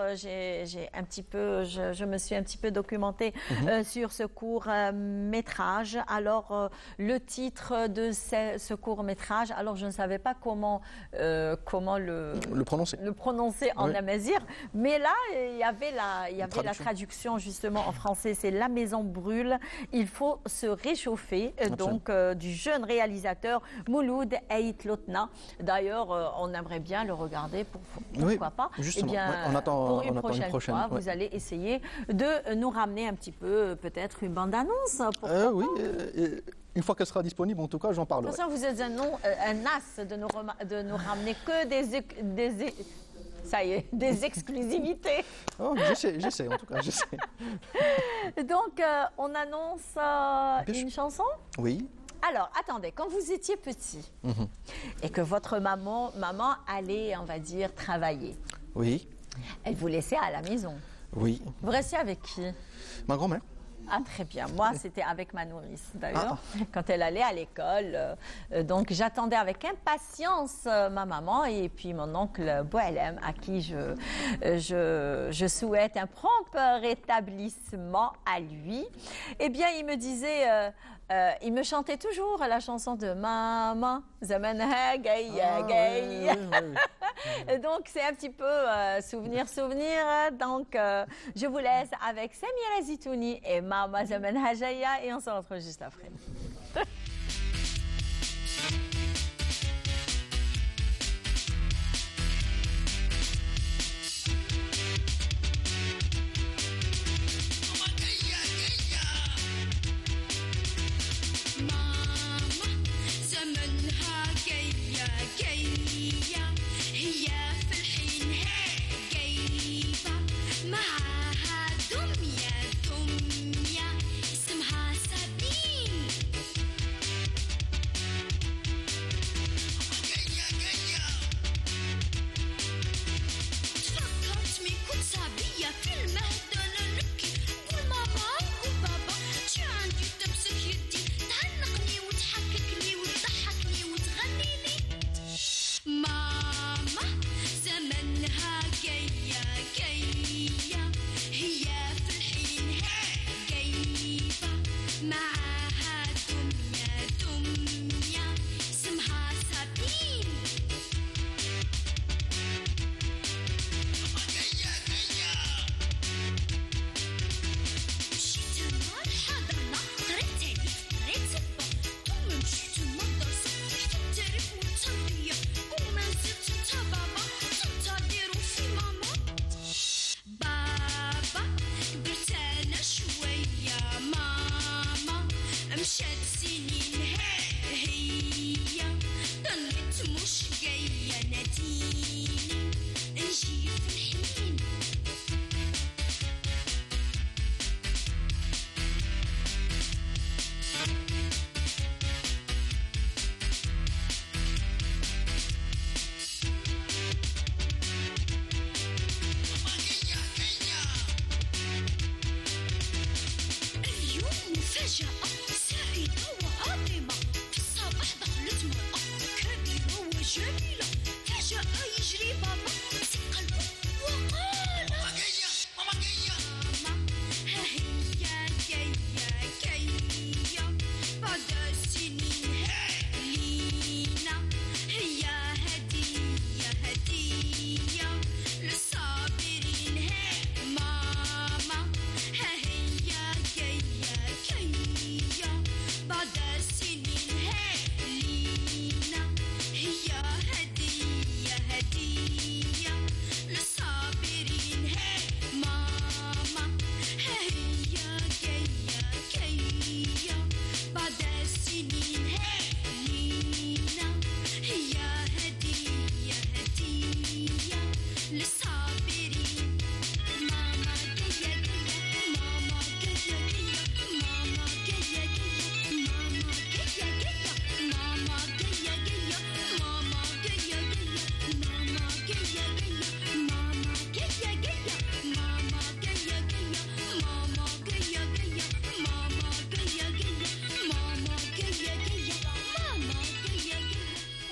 je me suis un petit peu documentée sur ce court-métrage. Alors, le titre de ce court-métrage, alors je ne savais pas comment le prononcer en amazigh, mais là, il y avait la traduction justement en français, c'est La maison brûle, il faut se réchauffer, donc du jeune réalisateur Mouloud Aït Lotna. D'ailleurs, on aimerait bien le regarder, pourquoi pas. Justement, on attend une prochaine fois, vous allez essayer de nous ramener un petit peu, peut-être une bande-annonce. Oui, une fois qu'elle sera disponible, en tout cas, j'en parlerai. De toute façon, vous êtes un as de nous ramener que des exclusivités. Oh, j'essaie, en tout cas, j'essaie. Donc, on annonce une chanson ? Oui. Alors, attendez, quand vous étiez petit et que votre maman allait, on va dire, travailler. Oui. Elle vous laissait à la maison. Oui. Vous restiez avec qui ? Ma grand-mère. Ah, très bien. Moi, c'était avec ma nourrice, d'ailleurs, quand elle allait à l'école. Donc, j'attendais avec impatience ma maman et puis mon oncle Boualem, à qui je souhaite un prompt rétablissement à lui. Eh bien, il me disait... il me chantait toujours la chanson de Maman, Zamanha Gaïa Gaïa. Donc, c'est un petit peu souvenir. Donc, je vous laisse avec Samira Zitouni et Maman Zamanha Gaïa et on se retrouve juste après.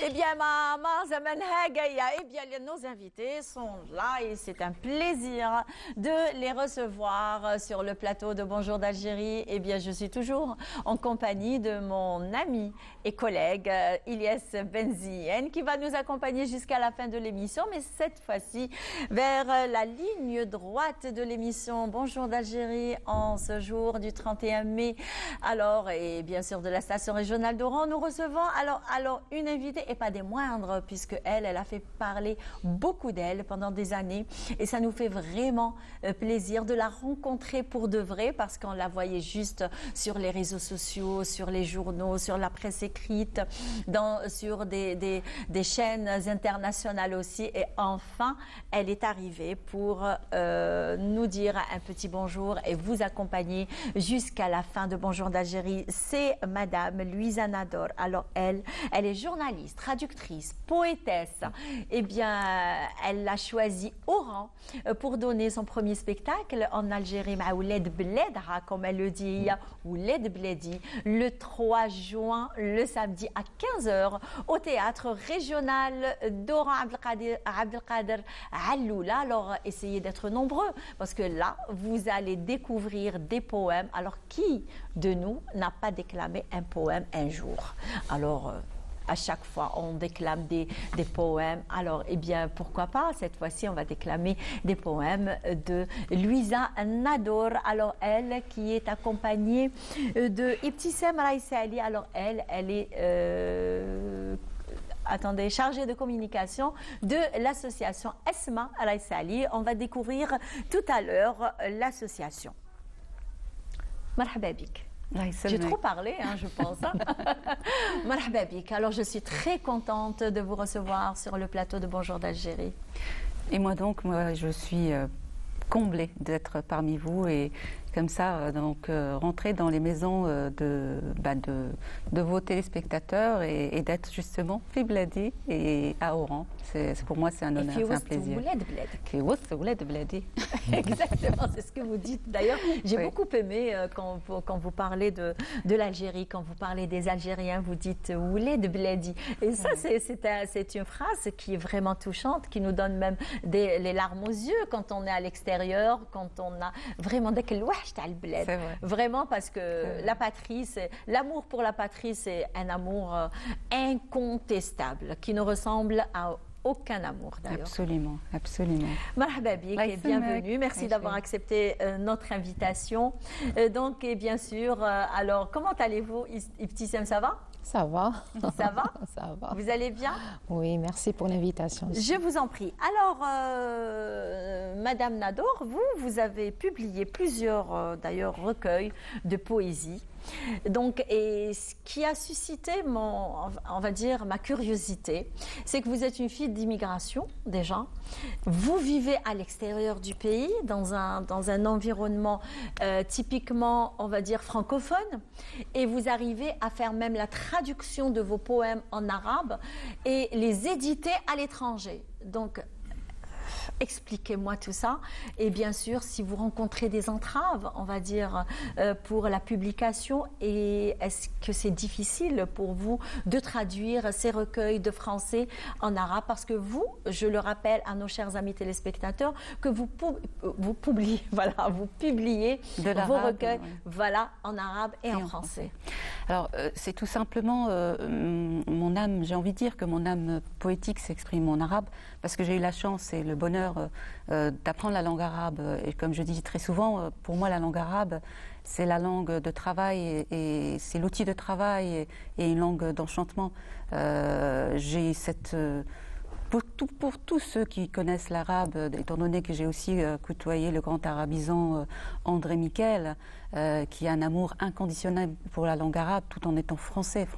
Eh bien, nos invités sont là et c'est un plaisir de les recevoir sur le plateau de Bonjour d'Algérie. Eh bien, je suis toujours en compagnie de mon ami et collègue Ilyes Benzien qui va nous accompagner jusqu'à la fin de l'émission, mais cette fois-ci vers la ligne droite de l'émission Bonjour d'Algérie en ce jour du 31 mai. Alors, et bien sûr de la station régionale d'Oran, nous recevons alors une invitée et pas des moindres, puisque elle a fait parler beaucoup d'elle pendant des années et ça nous fait vraiment plaisir de la rencontrer pour de vrai, parce qu'on la voyait juste sur les réseaux sociaux, sur les journaux, sur la presse écrite, sur des chaînes internationales aussi, et enfin elle est arrivée pour nous dire un petit bonjour et vous accompagner jusqu'à la fin de Bonjour d'Algérie. C'est Madame Louisa Nador. Alors elle est journaliste, traductrice, poétesse. Eh bien, elle a choisi Oran pour donner son premier spectacle en Algérie, Ouled Bledha, comme elle le dit, Ouled Bledi, le 3 juin, le samedi à 15h, au théâtre régional d'Oran Abdelkader Alloula. Alors, essayez d'être nombreux, parce que là, vous allez découvrir des poèmes. Alors, qui de nous n'a pas déclamé un poème un jour? Alors, à chaque fois, on déclame des poèmes. Alors, eh bien, pourquoi pas? Cette fois-ci, on va déclamer des poèmes de Louisa Nador. Alors, elle qui est accompagnée de Ibtissam Raïsali. Alors, elle est... chargée de communication de l'association Esma Raïsali. On va découvrir tout à l'heure l'association. Marhaba bik. J'ai trop parlé, je pense. Marhaba bik. Alors, je suis très contente de vous recevoir sur le plateau de Bonjour d'Algérie. Et moi, je suis comblée d'être parmi vous et comme ça, rentrer dans les maisons de vos téléspectateurs et d'être justement Fibladi et à Oran. Pour moi, c'est un honneur, c'est un plaisir. Exactement, c'est ce que vous dites. D'ailleurs, j'ai beaucoup aimé quand vous parlez de l'Algérie, quand vous parlez des Algériens, vous dites Ouled Bledi. Et ça, c'est une phrase qui est vraiment touchante, qui nous donne même les larmes aux yeux quand on est à l'extérieur, quand on a vraiment des vraiment, parce que la patrie, l'amour pour la patrie, c'est un amour incontestable qui ne ressemble à aucun amour d'ailleurs. Absolument, absolument. Marhaba bik et bienvenue. Merci d'avoir accepté notre invitation. Donc, et bien sûr, alors, comment allez-vous, Ibtissam, ça va? Ça va. Ça va? Ça va. Vous allez bien? Oui, merci pour l'invitation. Je vous en prie. Alors, Madame Nador, vous avez publié plusieurs, d'ailleurs, recueils de poésie. Donc, et ce qui a suscité on va dire, ma curiosité, c'est que vous êtes une fille d'immigration, déjà. Vous vivez à l'extérieur du pays, dans un environnement typiquement, on va dire, francophone, et vous arrivez à faire même la traduction de vos poèmes en arabe et les éditer à l'étranger. Donc, expliquez-moi tout ça. Et bien sûr, si vous rencontrez des entraves, on va dire, pour la publication, et est-ce que c'est difficile pour vous de traduire ces recueils de français en arabe? Parce que vous, je le rappelle à nos chers amis téléspectateurs, que vous publiez vos recueils en arabe et en français. Alors, c'est tout simplement mon âme, j'ai envie de dire que mon âme poétique s'exprime en arabe, parce que j'ai eu la chance et le bonheur d'apprendre la langue arabe. Et comme je dis très souvent, pour moi, la langue arabe, c'est la langue de travail et c'est l'outil de travail et une langue d'enchantement. J'ai cette... Pour tous ceux qui connaissent l'arabe, étant donné que j'ai aussi côtoyé le grand arabisant André Miquel, qui a un amour inconditionnel pour la langue arabe, tout en étant français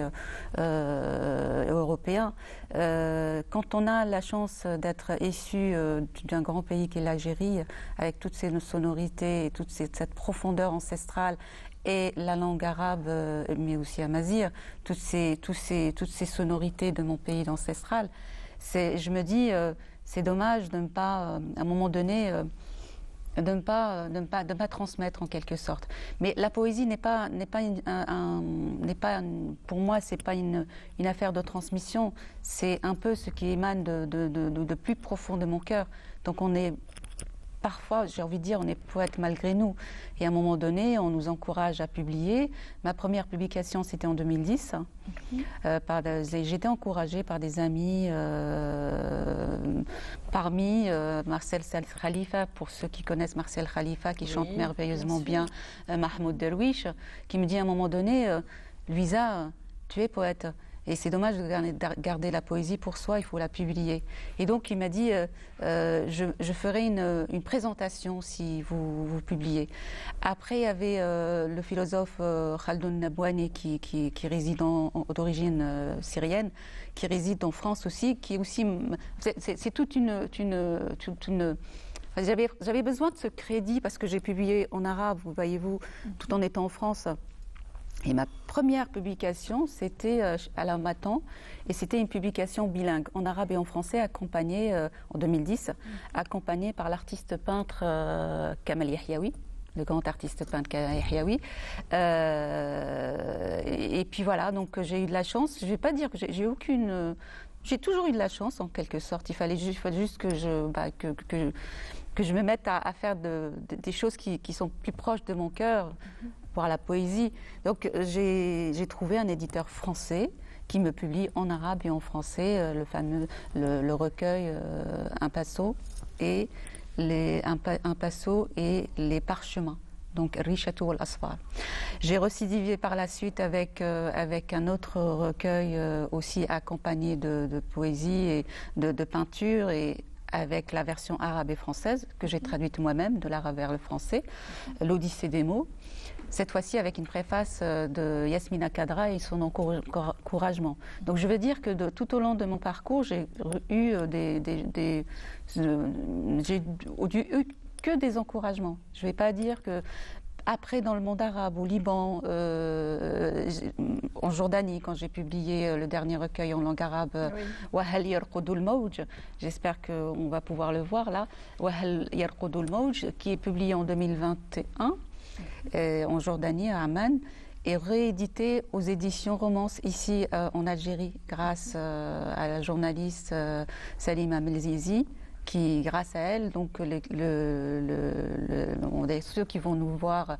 européen. Quand on a la chance d'être issu d'un grand pays qui est l'Algérie, avec toutes ces sonorités et toute cette profondeur ancestrale, et la langue arabe, mais aussi amazigh, toutes ces sonorités de mon pays ancestral, je me dis, c'est dommage de ne pas, à un moment donné, de ne pas transmettre en quelque sorte. Mais la poésie pour moi, c'est pas une affaire de transmission. C'est un peu ce qui émane de plus profond de mon cœur. Donc on est parfois, j'ai envie de dire, on est poète malgré nous. Et à un moment donné, on nous encourage à publier. Ma première publication, c'était en 2010. J'étais encouragée par des amis, parmi Marcel Khalifa, pour ceux qui connaissent Marcel Khalifa, qui chante merveilleusement bien Mahmoud Derwish, qui me dit à un moment donné, Louisa, tu es poète. Et c'est dommage de garder la poésie pour soi, il faut la publier. Et donc il m'a dit, je ferai une présentation si vous publiez. Après, il y avait le philosophe Khaldoun Nabouani qui réside d'origine syrienne, qui réside en France aussi, qui est aussi... C'est toute une j'avais besoin de ce crédit parce que j'ai publié en arabe, vous voyez-vous, tout en étant en France. Et ma première publication, c'était à la Matan, et c'était une publication bilingue, en arabe et en français, accompagnée, en 2010, accompagnée par l'artiste peintre Kamal Yahyaoui, le grand artiste peintre Kamal Yahyaoui. Et puis voilà, donc j'ai eu de la chance. Je ne vais pas dire que j'ai aucune... J'ai toujours eu de la chance, en quelque sorte. Il fallait juste que je me mette à faire des choses qui sont plus proches de mon cœur, pour la poésie. Donc j'ai trouvé un éditeur français qui me publie en arabe et en français le recueil Un Passo et les parchemins. Donc Rishatou al-Asfar. J'ai recidivé par la suite avec un autre recueil aussi accompagné de poésie et de peinture, et avec la version arabe et française que j'ai traduite moi-même de l'arabe vers le français, l'Odyssée des mots. Cette fois-ci avec une préface de Yasmina Kadra et son encouragement. Donc je veux dire que tout au long de mon parcours, j'ai eu que des encouragements. Je ne vais pas dire que après, dans le monde arabe, au Liban, en Jordanie, quand j'ai publié le dernier recueil en langue arabe, Wahal Yarqudul Mawj, j'espère qu'on va pouvoir le voir là, Wahal Yarqudul Mawj, qui est publié en 2021 en Jordanie, à Amman, et réédité aux éditions Romance ici en Algérie, grâce à la journaliste Salima Melzizi, qui, grâce à elle, donc ceux qui vont nous voir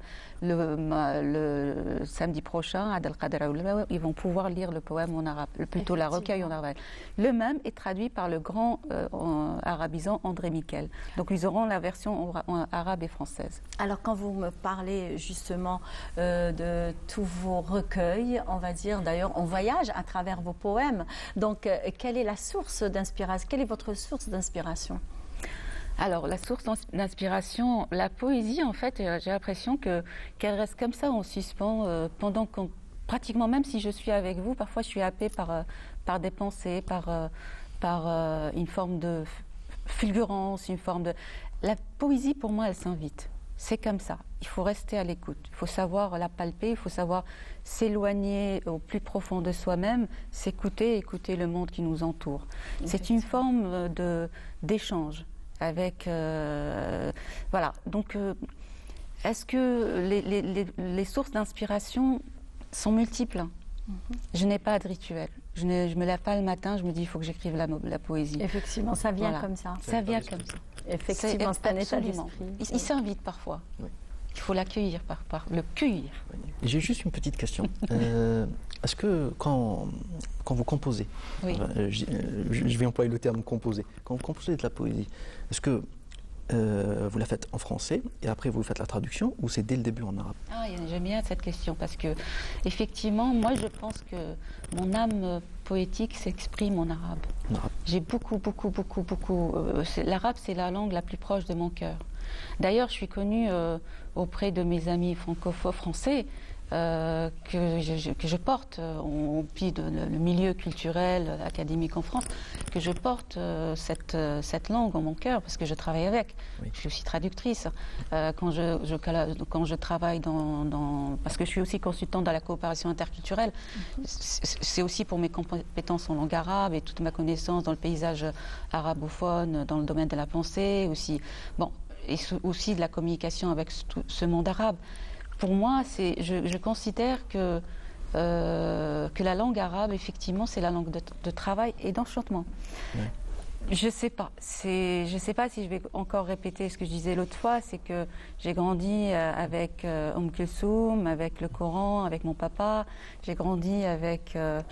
le samedi prochain, Adel Qadir Aoula, ils vont pouvoir lire le poème en arabe, plutôt la recueil en arabe. Le même est traduit par le grand arabisant André Miquel. Donc ils auront la version en arabe et française. Alors quand vous me parlez justement de tous vos recueils, on va dire d'ailleurs on voyage à travers vos poèmes. Donc quelle est la source d'inspiration? Quelle est votre source d'inspiration? Alors, la source d'inspiration, la poésie, en fait, j'ai l'impression qu'elle reste comme ça en suspens pendant qu'on... Pratiquement, même si je suis avec vous, parfois je suis happée par des pensées, par une forme de fulgurance, une forme de... La poésie, pour moi, elle s'invite. C'est comme ça. Il faut rester à l'écoute. Il faut savoir la palper, il faut savoir s'éloigner au plus profond de soi-même, s'écouter, écouter le monde qui nous entoure. C'est une forme d'échange. Avec voilà, donc est-ce que les sources d'inspiration sont multiples? Je n'ai pas de rituel. Je me lève pas le matin, je me dis il faut que j'écrive la poésie. Effectivement, ça vient comme ça. Ça vient comme ça. Effectivement, c'est un état d'esprit. Il s'invite parfois. Oui. Il faut l'accueillir, le cueillir. J'ai juste une petite question. Est-ce que quand vous composez, je vais employer le terme composer, quand vous composez de la poésie, est-ce que vous la faites en français et après vous faites la traduction, ou c'est dès le début en arabe? J'aime bien cette question parce que effectivement, moi je pense que mon âme poétique s'exprime en arabe. J'ai beaucoup. L'arabe, c'est la langue la plus proche de mon cœur. D'ailleurs, je suis connue auprès de mes amis francophones français que je porte, on pide le milieu culturel, académique en France, que je porte cette langue en mon cœur parce que je travaille avec. Oui. Je suis aussi traductrice. Quand je travaille parce que je suis aussi consultante dans la coopération interculturelle, c'est aussi pour mes compétences en langue arabe et toute ma connaissance dans le paysage arabophone, dans le domaine de la pensée aussi. Bon. aussi de la communication avec ce monde arabe. Pour moi, je considère que la langue arabe, effectivement, c'est la langue de travail et d'enchantement. Ouais. Je ne sais pas. Je ne sais pas si je vais encore répéter ce que je disais l'autre fois, c'est que j'ai grandi avec Kulsoum, avec le Coran, avec mon papa. J'ai grandi avec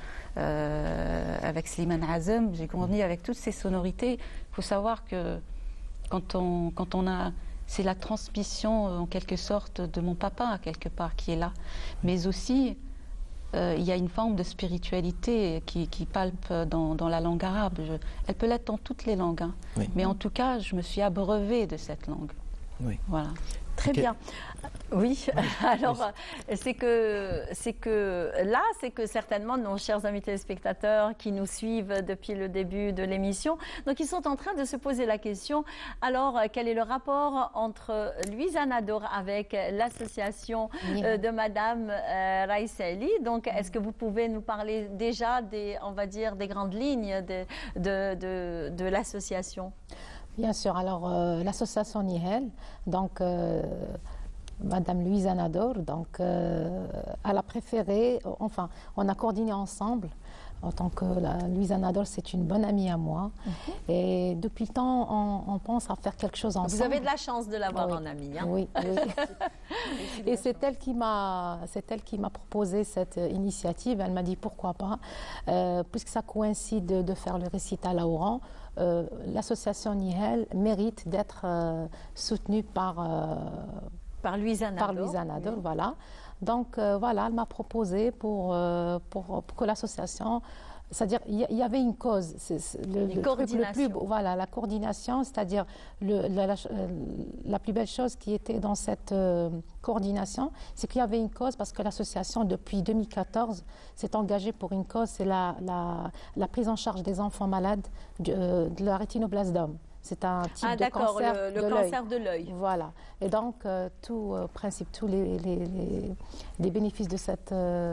Slimane Azem. J'ai grandi avec toutes ces sonorités. Il faut savoir que quand on a... C'est la transmission, en quelque sorte, de mon papa, quelque part, qui est là. Mais aussi... il y a une forme de spiritualité qui palpe dans la langue arabe. Elle peut l'être dans toutes les langues, hein. Oui. Mais en tout cas, je me suis abreuvée de cette langue. Oui. Voilà. Très bien. Oui, alors c'est que là, c'est que certainement nos chers amis téléspectateurs qui nous suivent depuis le début de l'émission, donc ils sont en train de se poser la question, alors quel est le rapport entre Louisa Nador avec l'association de Madame Raïssa Ali? Donc est-ce que vous pouvez nous parler déjà des grandes lignes de l'association? Bien sûr. Alors, l'association Nihel, donc Madame Louisa Nador, donc elle a préféré, enfin, on a coordonné ensemble. En tant que Louisa Nador, c'est une bonne amie à moi. Et depuis le temps, on pense à faire quelque chose ensemble. Vous avez de la chance de l'avoir en amie. Hein? Oui, oui. Et c'est elle qui m'a proposé cette initiative. Elle m'a dit pourquoi pas, puisque ça coïncide de faire le récital à Oran. L'association Nihel mérite d'être soutenue par Louisa Nador, voilà. Donc voilà, elle m'a proposé pour que l'association, c'est-à-dire il y avait une cause, la coordination, c'est-à-dire la plus belle chose qui était dans cette coordination, c'est qu'il y avait une cause parce que l'association depuis 2014 s'est engagée pour une cause, c'est la prise en charge des enfants malades de la rétinoblastome. C'est un type de cancer le cancer de l'œil. Voilà. Et donc, tous les bénéfices de cette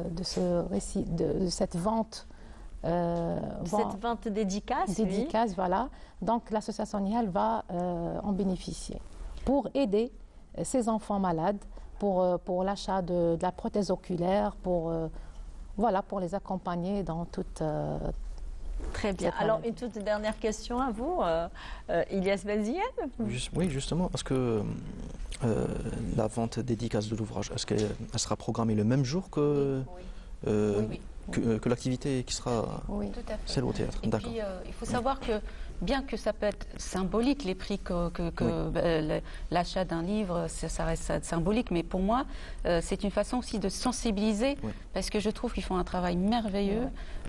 vente. Cette vente dédicace, voilà. Donc, l'association Nihel va en bénéficier pour aider ces enfants malades, pour l'achat de la prothèse oculaire, pour les accompagner dans toute. Très bien. Alors, une toute dernière question à vous, Ilyas Benziane. Oui, justement, parce que la vente dédicace de l'ouvrage, est-ce qu'elle sera programmée le même jour que l'activité qui sera celle au théâtre? Et puis, il faut savoir que, bien que ça peut être symbolique, les prix l'achat d'un livre, ça reste symbolique, mais pour moi, c'est une façon aussi de sensibiliser, parce que je trouve qu'ils font un travail merveilleux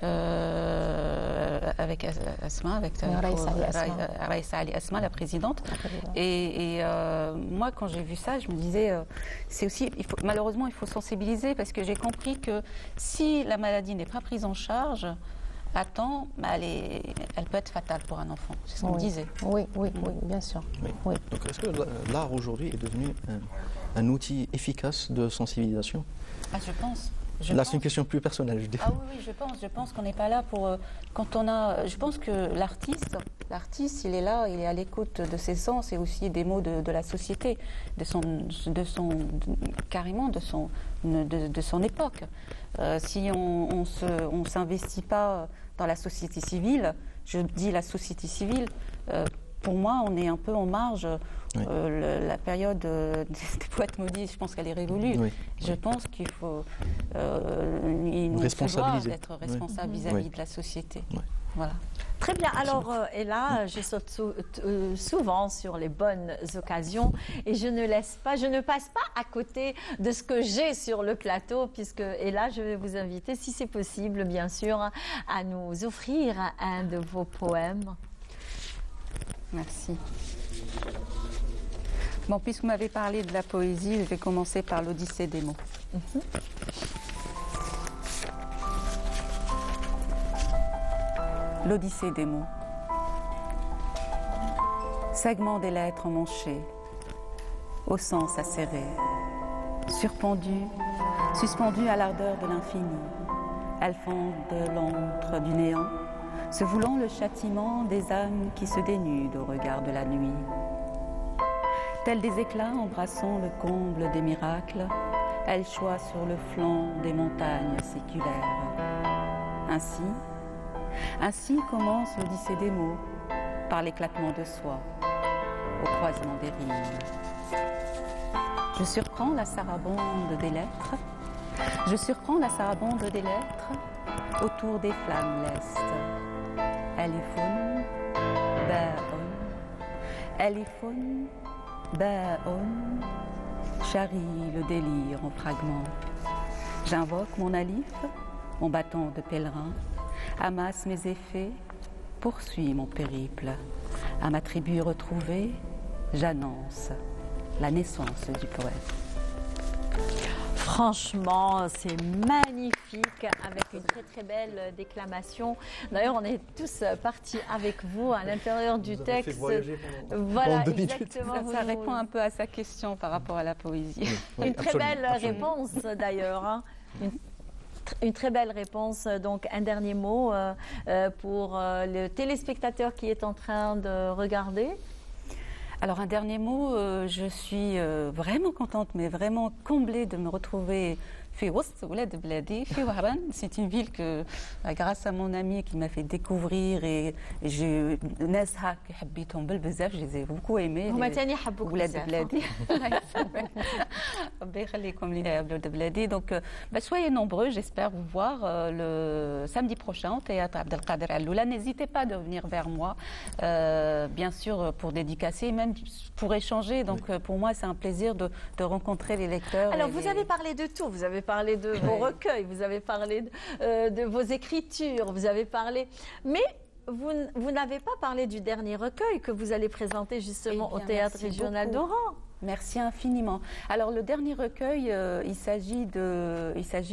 avec Asma, avec Raïssa Ali Asma, la présidente. Et moi, quand j'ai vu ça, je me disais, c'est aussi, malheureusement, il faut sensibiliser, parce que j'ai compris que si la maladie n'est pas prise en charge à temps, elle peut être fatale pour un enfant. C'est ce qu'on disait. Oui, bien sûr. Oui. Donc, est-ce que l'art aujourd'hui est devenu un outil efficace de sensibilisation? Je pense. Là, c'est une question plus personnelle, je dis. Ah oui, je pense qu'on n'est pas là pour... quand on a... Je pense que l'artiste, il est là, il est à l'écoute de ses sens et aussi des mots de la société, carrément de son époque. Si on ne s'investit pas dans la société civile, je dis la société civile, pour moi, on est un peu en marge. La période des poètes maudits, je pense qu'elle est révolue. Je pense qu'il faut être responsable vis-à-vis de la société. Voilà. Très bien. Alors, et là, je saute souvent sur les bonnes occasions et je ne passe pas à côté de ce que j'ai sur le plateau, et là, je vais vous inviter, si c'est possible, bien sûr, à nous offrir un de vos poèmes. Merci. Bon, puisque vous m'avez parlé de la poésie, je vais commencer par l'Odyssée des mots. L'Odyssée des mots. Segment des lettres emmanchées, au sens acéré, suspendues à l'ardeur de l'infini, elles font de l'antre du néant, se voulant le châtiment des âmes qui se dénudent au regard de la nuit. Tels des éclats embrassant le comble des miracles, elle choit sur le flanc des montagnes séculaires. Ainsi commence l'Odyssée des mots, par l'éclatement de soi, au croisement des rimes. Je surprends la sarabande des lettres, autour des flammes lestes. Elifun, Ba'on, charrie le délire en fragments. J'invoque mon alif, mon bâton de pèlerin, amasse mes effets, poursuis mon périple. À ma tribu retrouvée, j'annonce la naissance du poète. Franchement, c'est magnifique, avec une très très belle déclamation. D'ailleurs, on est tous partis avec vous à l'intérieur du texte. Voilà, exactement. Ça répond un peu à sa question par rapport à la poésie. Une très belle réponse d'ailleurs. Hein. Une très belle réponse. Donc, un dernier mot pour le téléspectateur qui est en train de regarder. Alors un dernier mot, je suis vraiment contente, mais vraiment comblée de me retrouver c'est une ville que, grâce à mon ami qui m'a fait découvrir et je les ai beaucoup aimés. Donc, soyez nombreux, j'espère vous voir le samedi prochain au théâtre Abdelkader Alloula. N'hésitez pas de venir vers moi, bien sûr, pour dédicacer, même pour échanger. Donc, pour moi, c'est un plaisir de rencontrer les lecteurs. Alors, vous avez parlé de tout. Vous avez parlé de vos recueils, vous avez parlé de vos écritures, vous avez parlé... Mais vous n'avez pas parlé du dernier recueil que vous allez présenter justement au Théâtre Régional d'Oran. Merci infiniment. Alors le dernier recueil, il s'agit de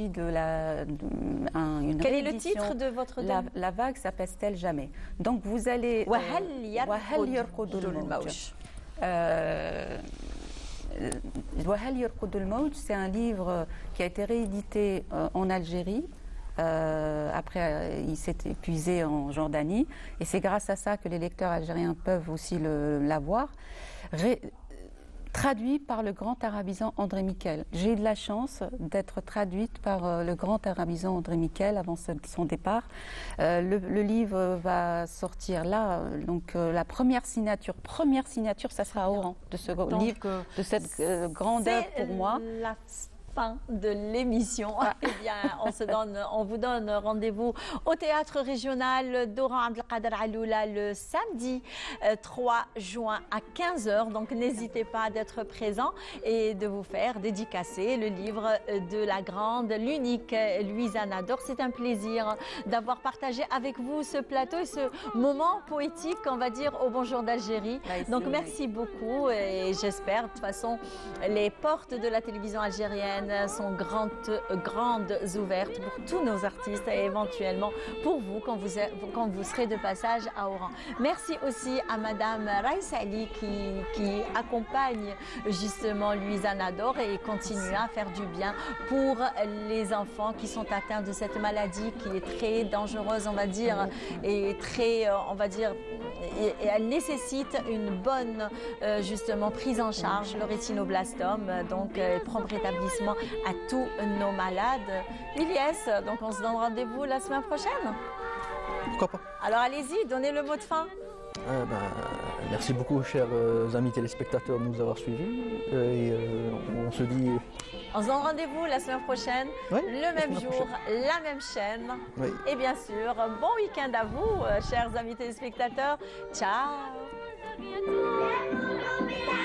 Quel est le titre de votre La vague s'apaise-t-elle jamais? Donc vous allez... C'est un livre qui a été réédité en Algérie. Après, il s'est épuisé en Jordanie. Et c'est grâce à ça que les lecteurs algériens peuvent aussi l'avoir. Traduit par le grand arabisant André Miquel. J'ai eu de la chance d'être traduite par le grand arabisant André Miquel avant son départ. Le livre va sortir là, donc la première signature, ça sera à Oran de ce livre, de cette grande œuvre pour moi. La fin de l'émission. Eh bien, on vous donne rendez-vous au Théâtre Régional d'Oran Abdelkader Alloula le samedi 3 juin à 15h. Donc, n'hésitez pas d'être présent et de vous faire dédicacer le livre de la grande, l'unique Louisa Nador. C'est un plaisir d'avoir partagé avec vous ce plateau et ce moment poétique, on va dire, au Bonjour d'Algérie. Donc, merci beaucoup et j'espère, de toute façon, les portes de la télévision algérienne sont grandes ouvertes pour tous nos artistes et éventuellement pour vous quand vous serez de passage à Oran. Merci aussi à Madame Raïs Ali qui accompagne justement Louisa Nador et continue à faire du bien pour les enfants qui sont atteints de cette maladie qui est très dangereuse, on va dire, et très, on va dire, et elle nécessite une bonne justement prise en charge, le rétinoblastome, donc prendre rétablissement à tous nos malades. Ilyes, donc on se donne rendez-vous la semaine prochaine. Pourquoi pas? Alors allez-y, donnez le mot de fin. Merci beaucoup, chers amis téléspectateurs, de nous avoir suivis. On se dit... On se donne rendez-vous la semaine prochaine, le même jour, la même chaîne. Oui. Et bien sûr, bon week-end à vous, chers amis téléspectateurs. Ciao.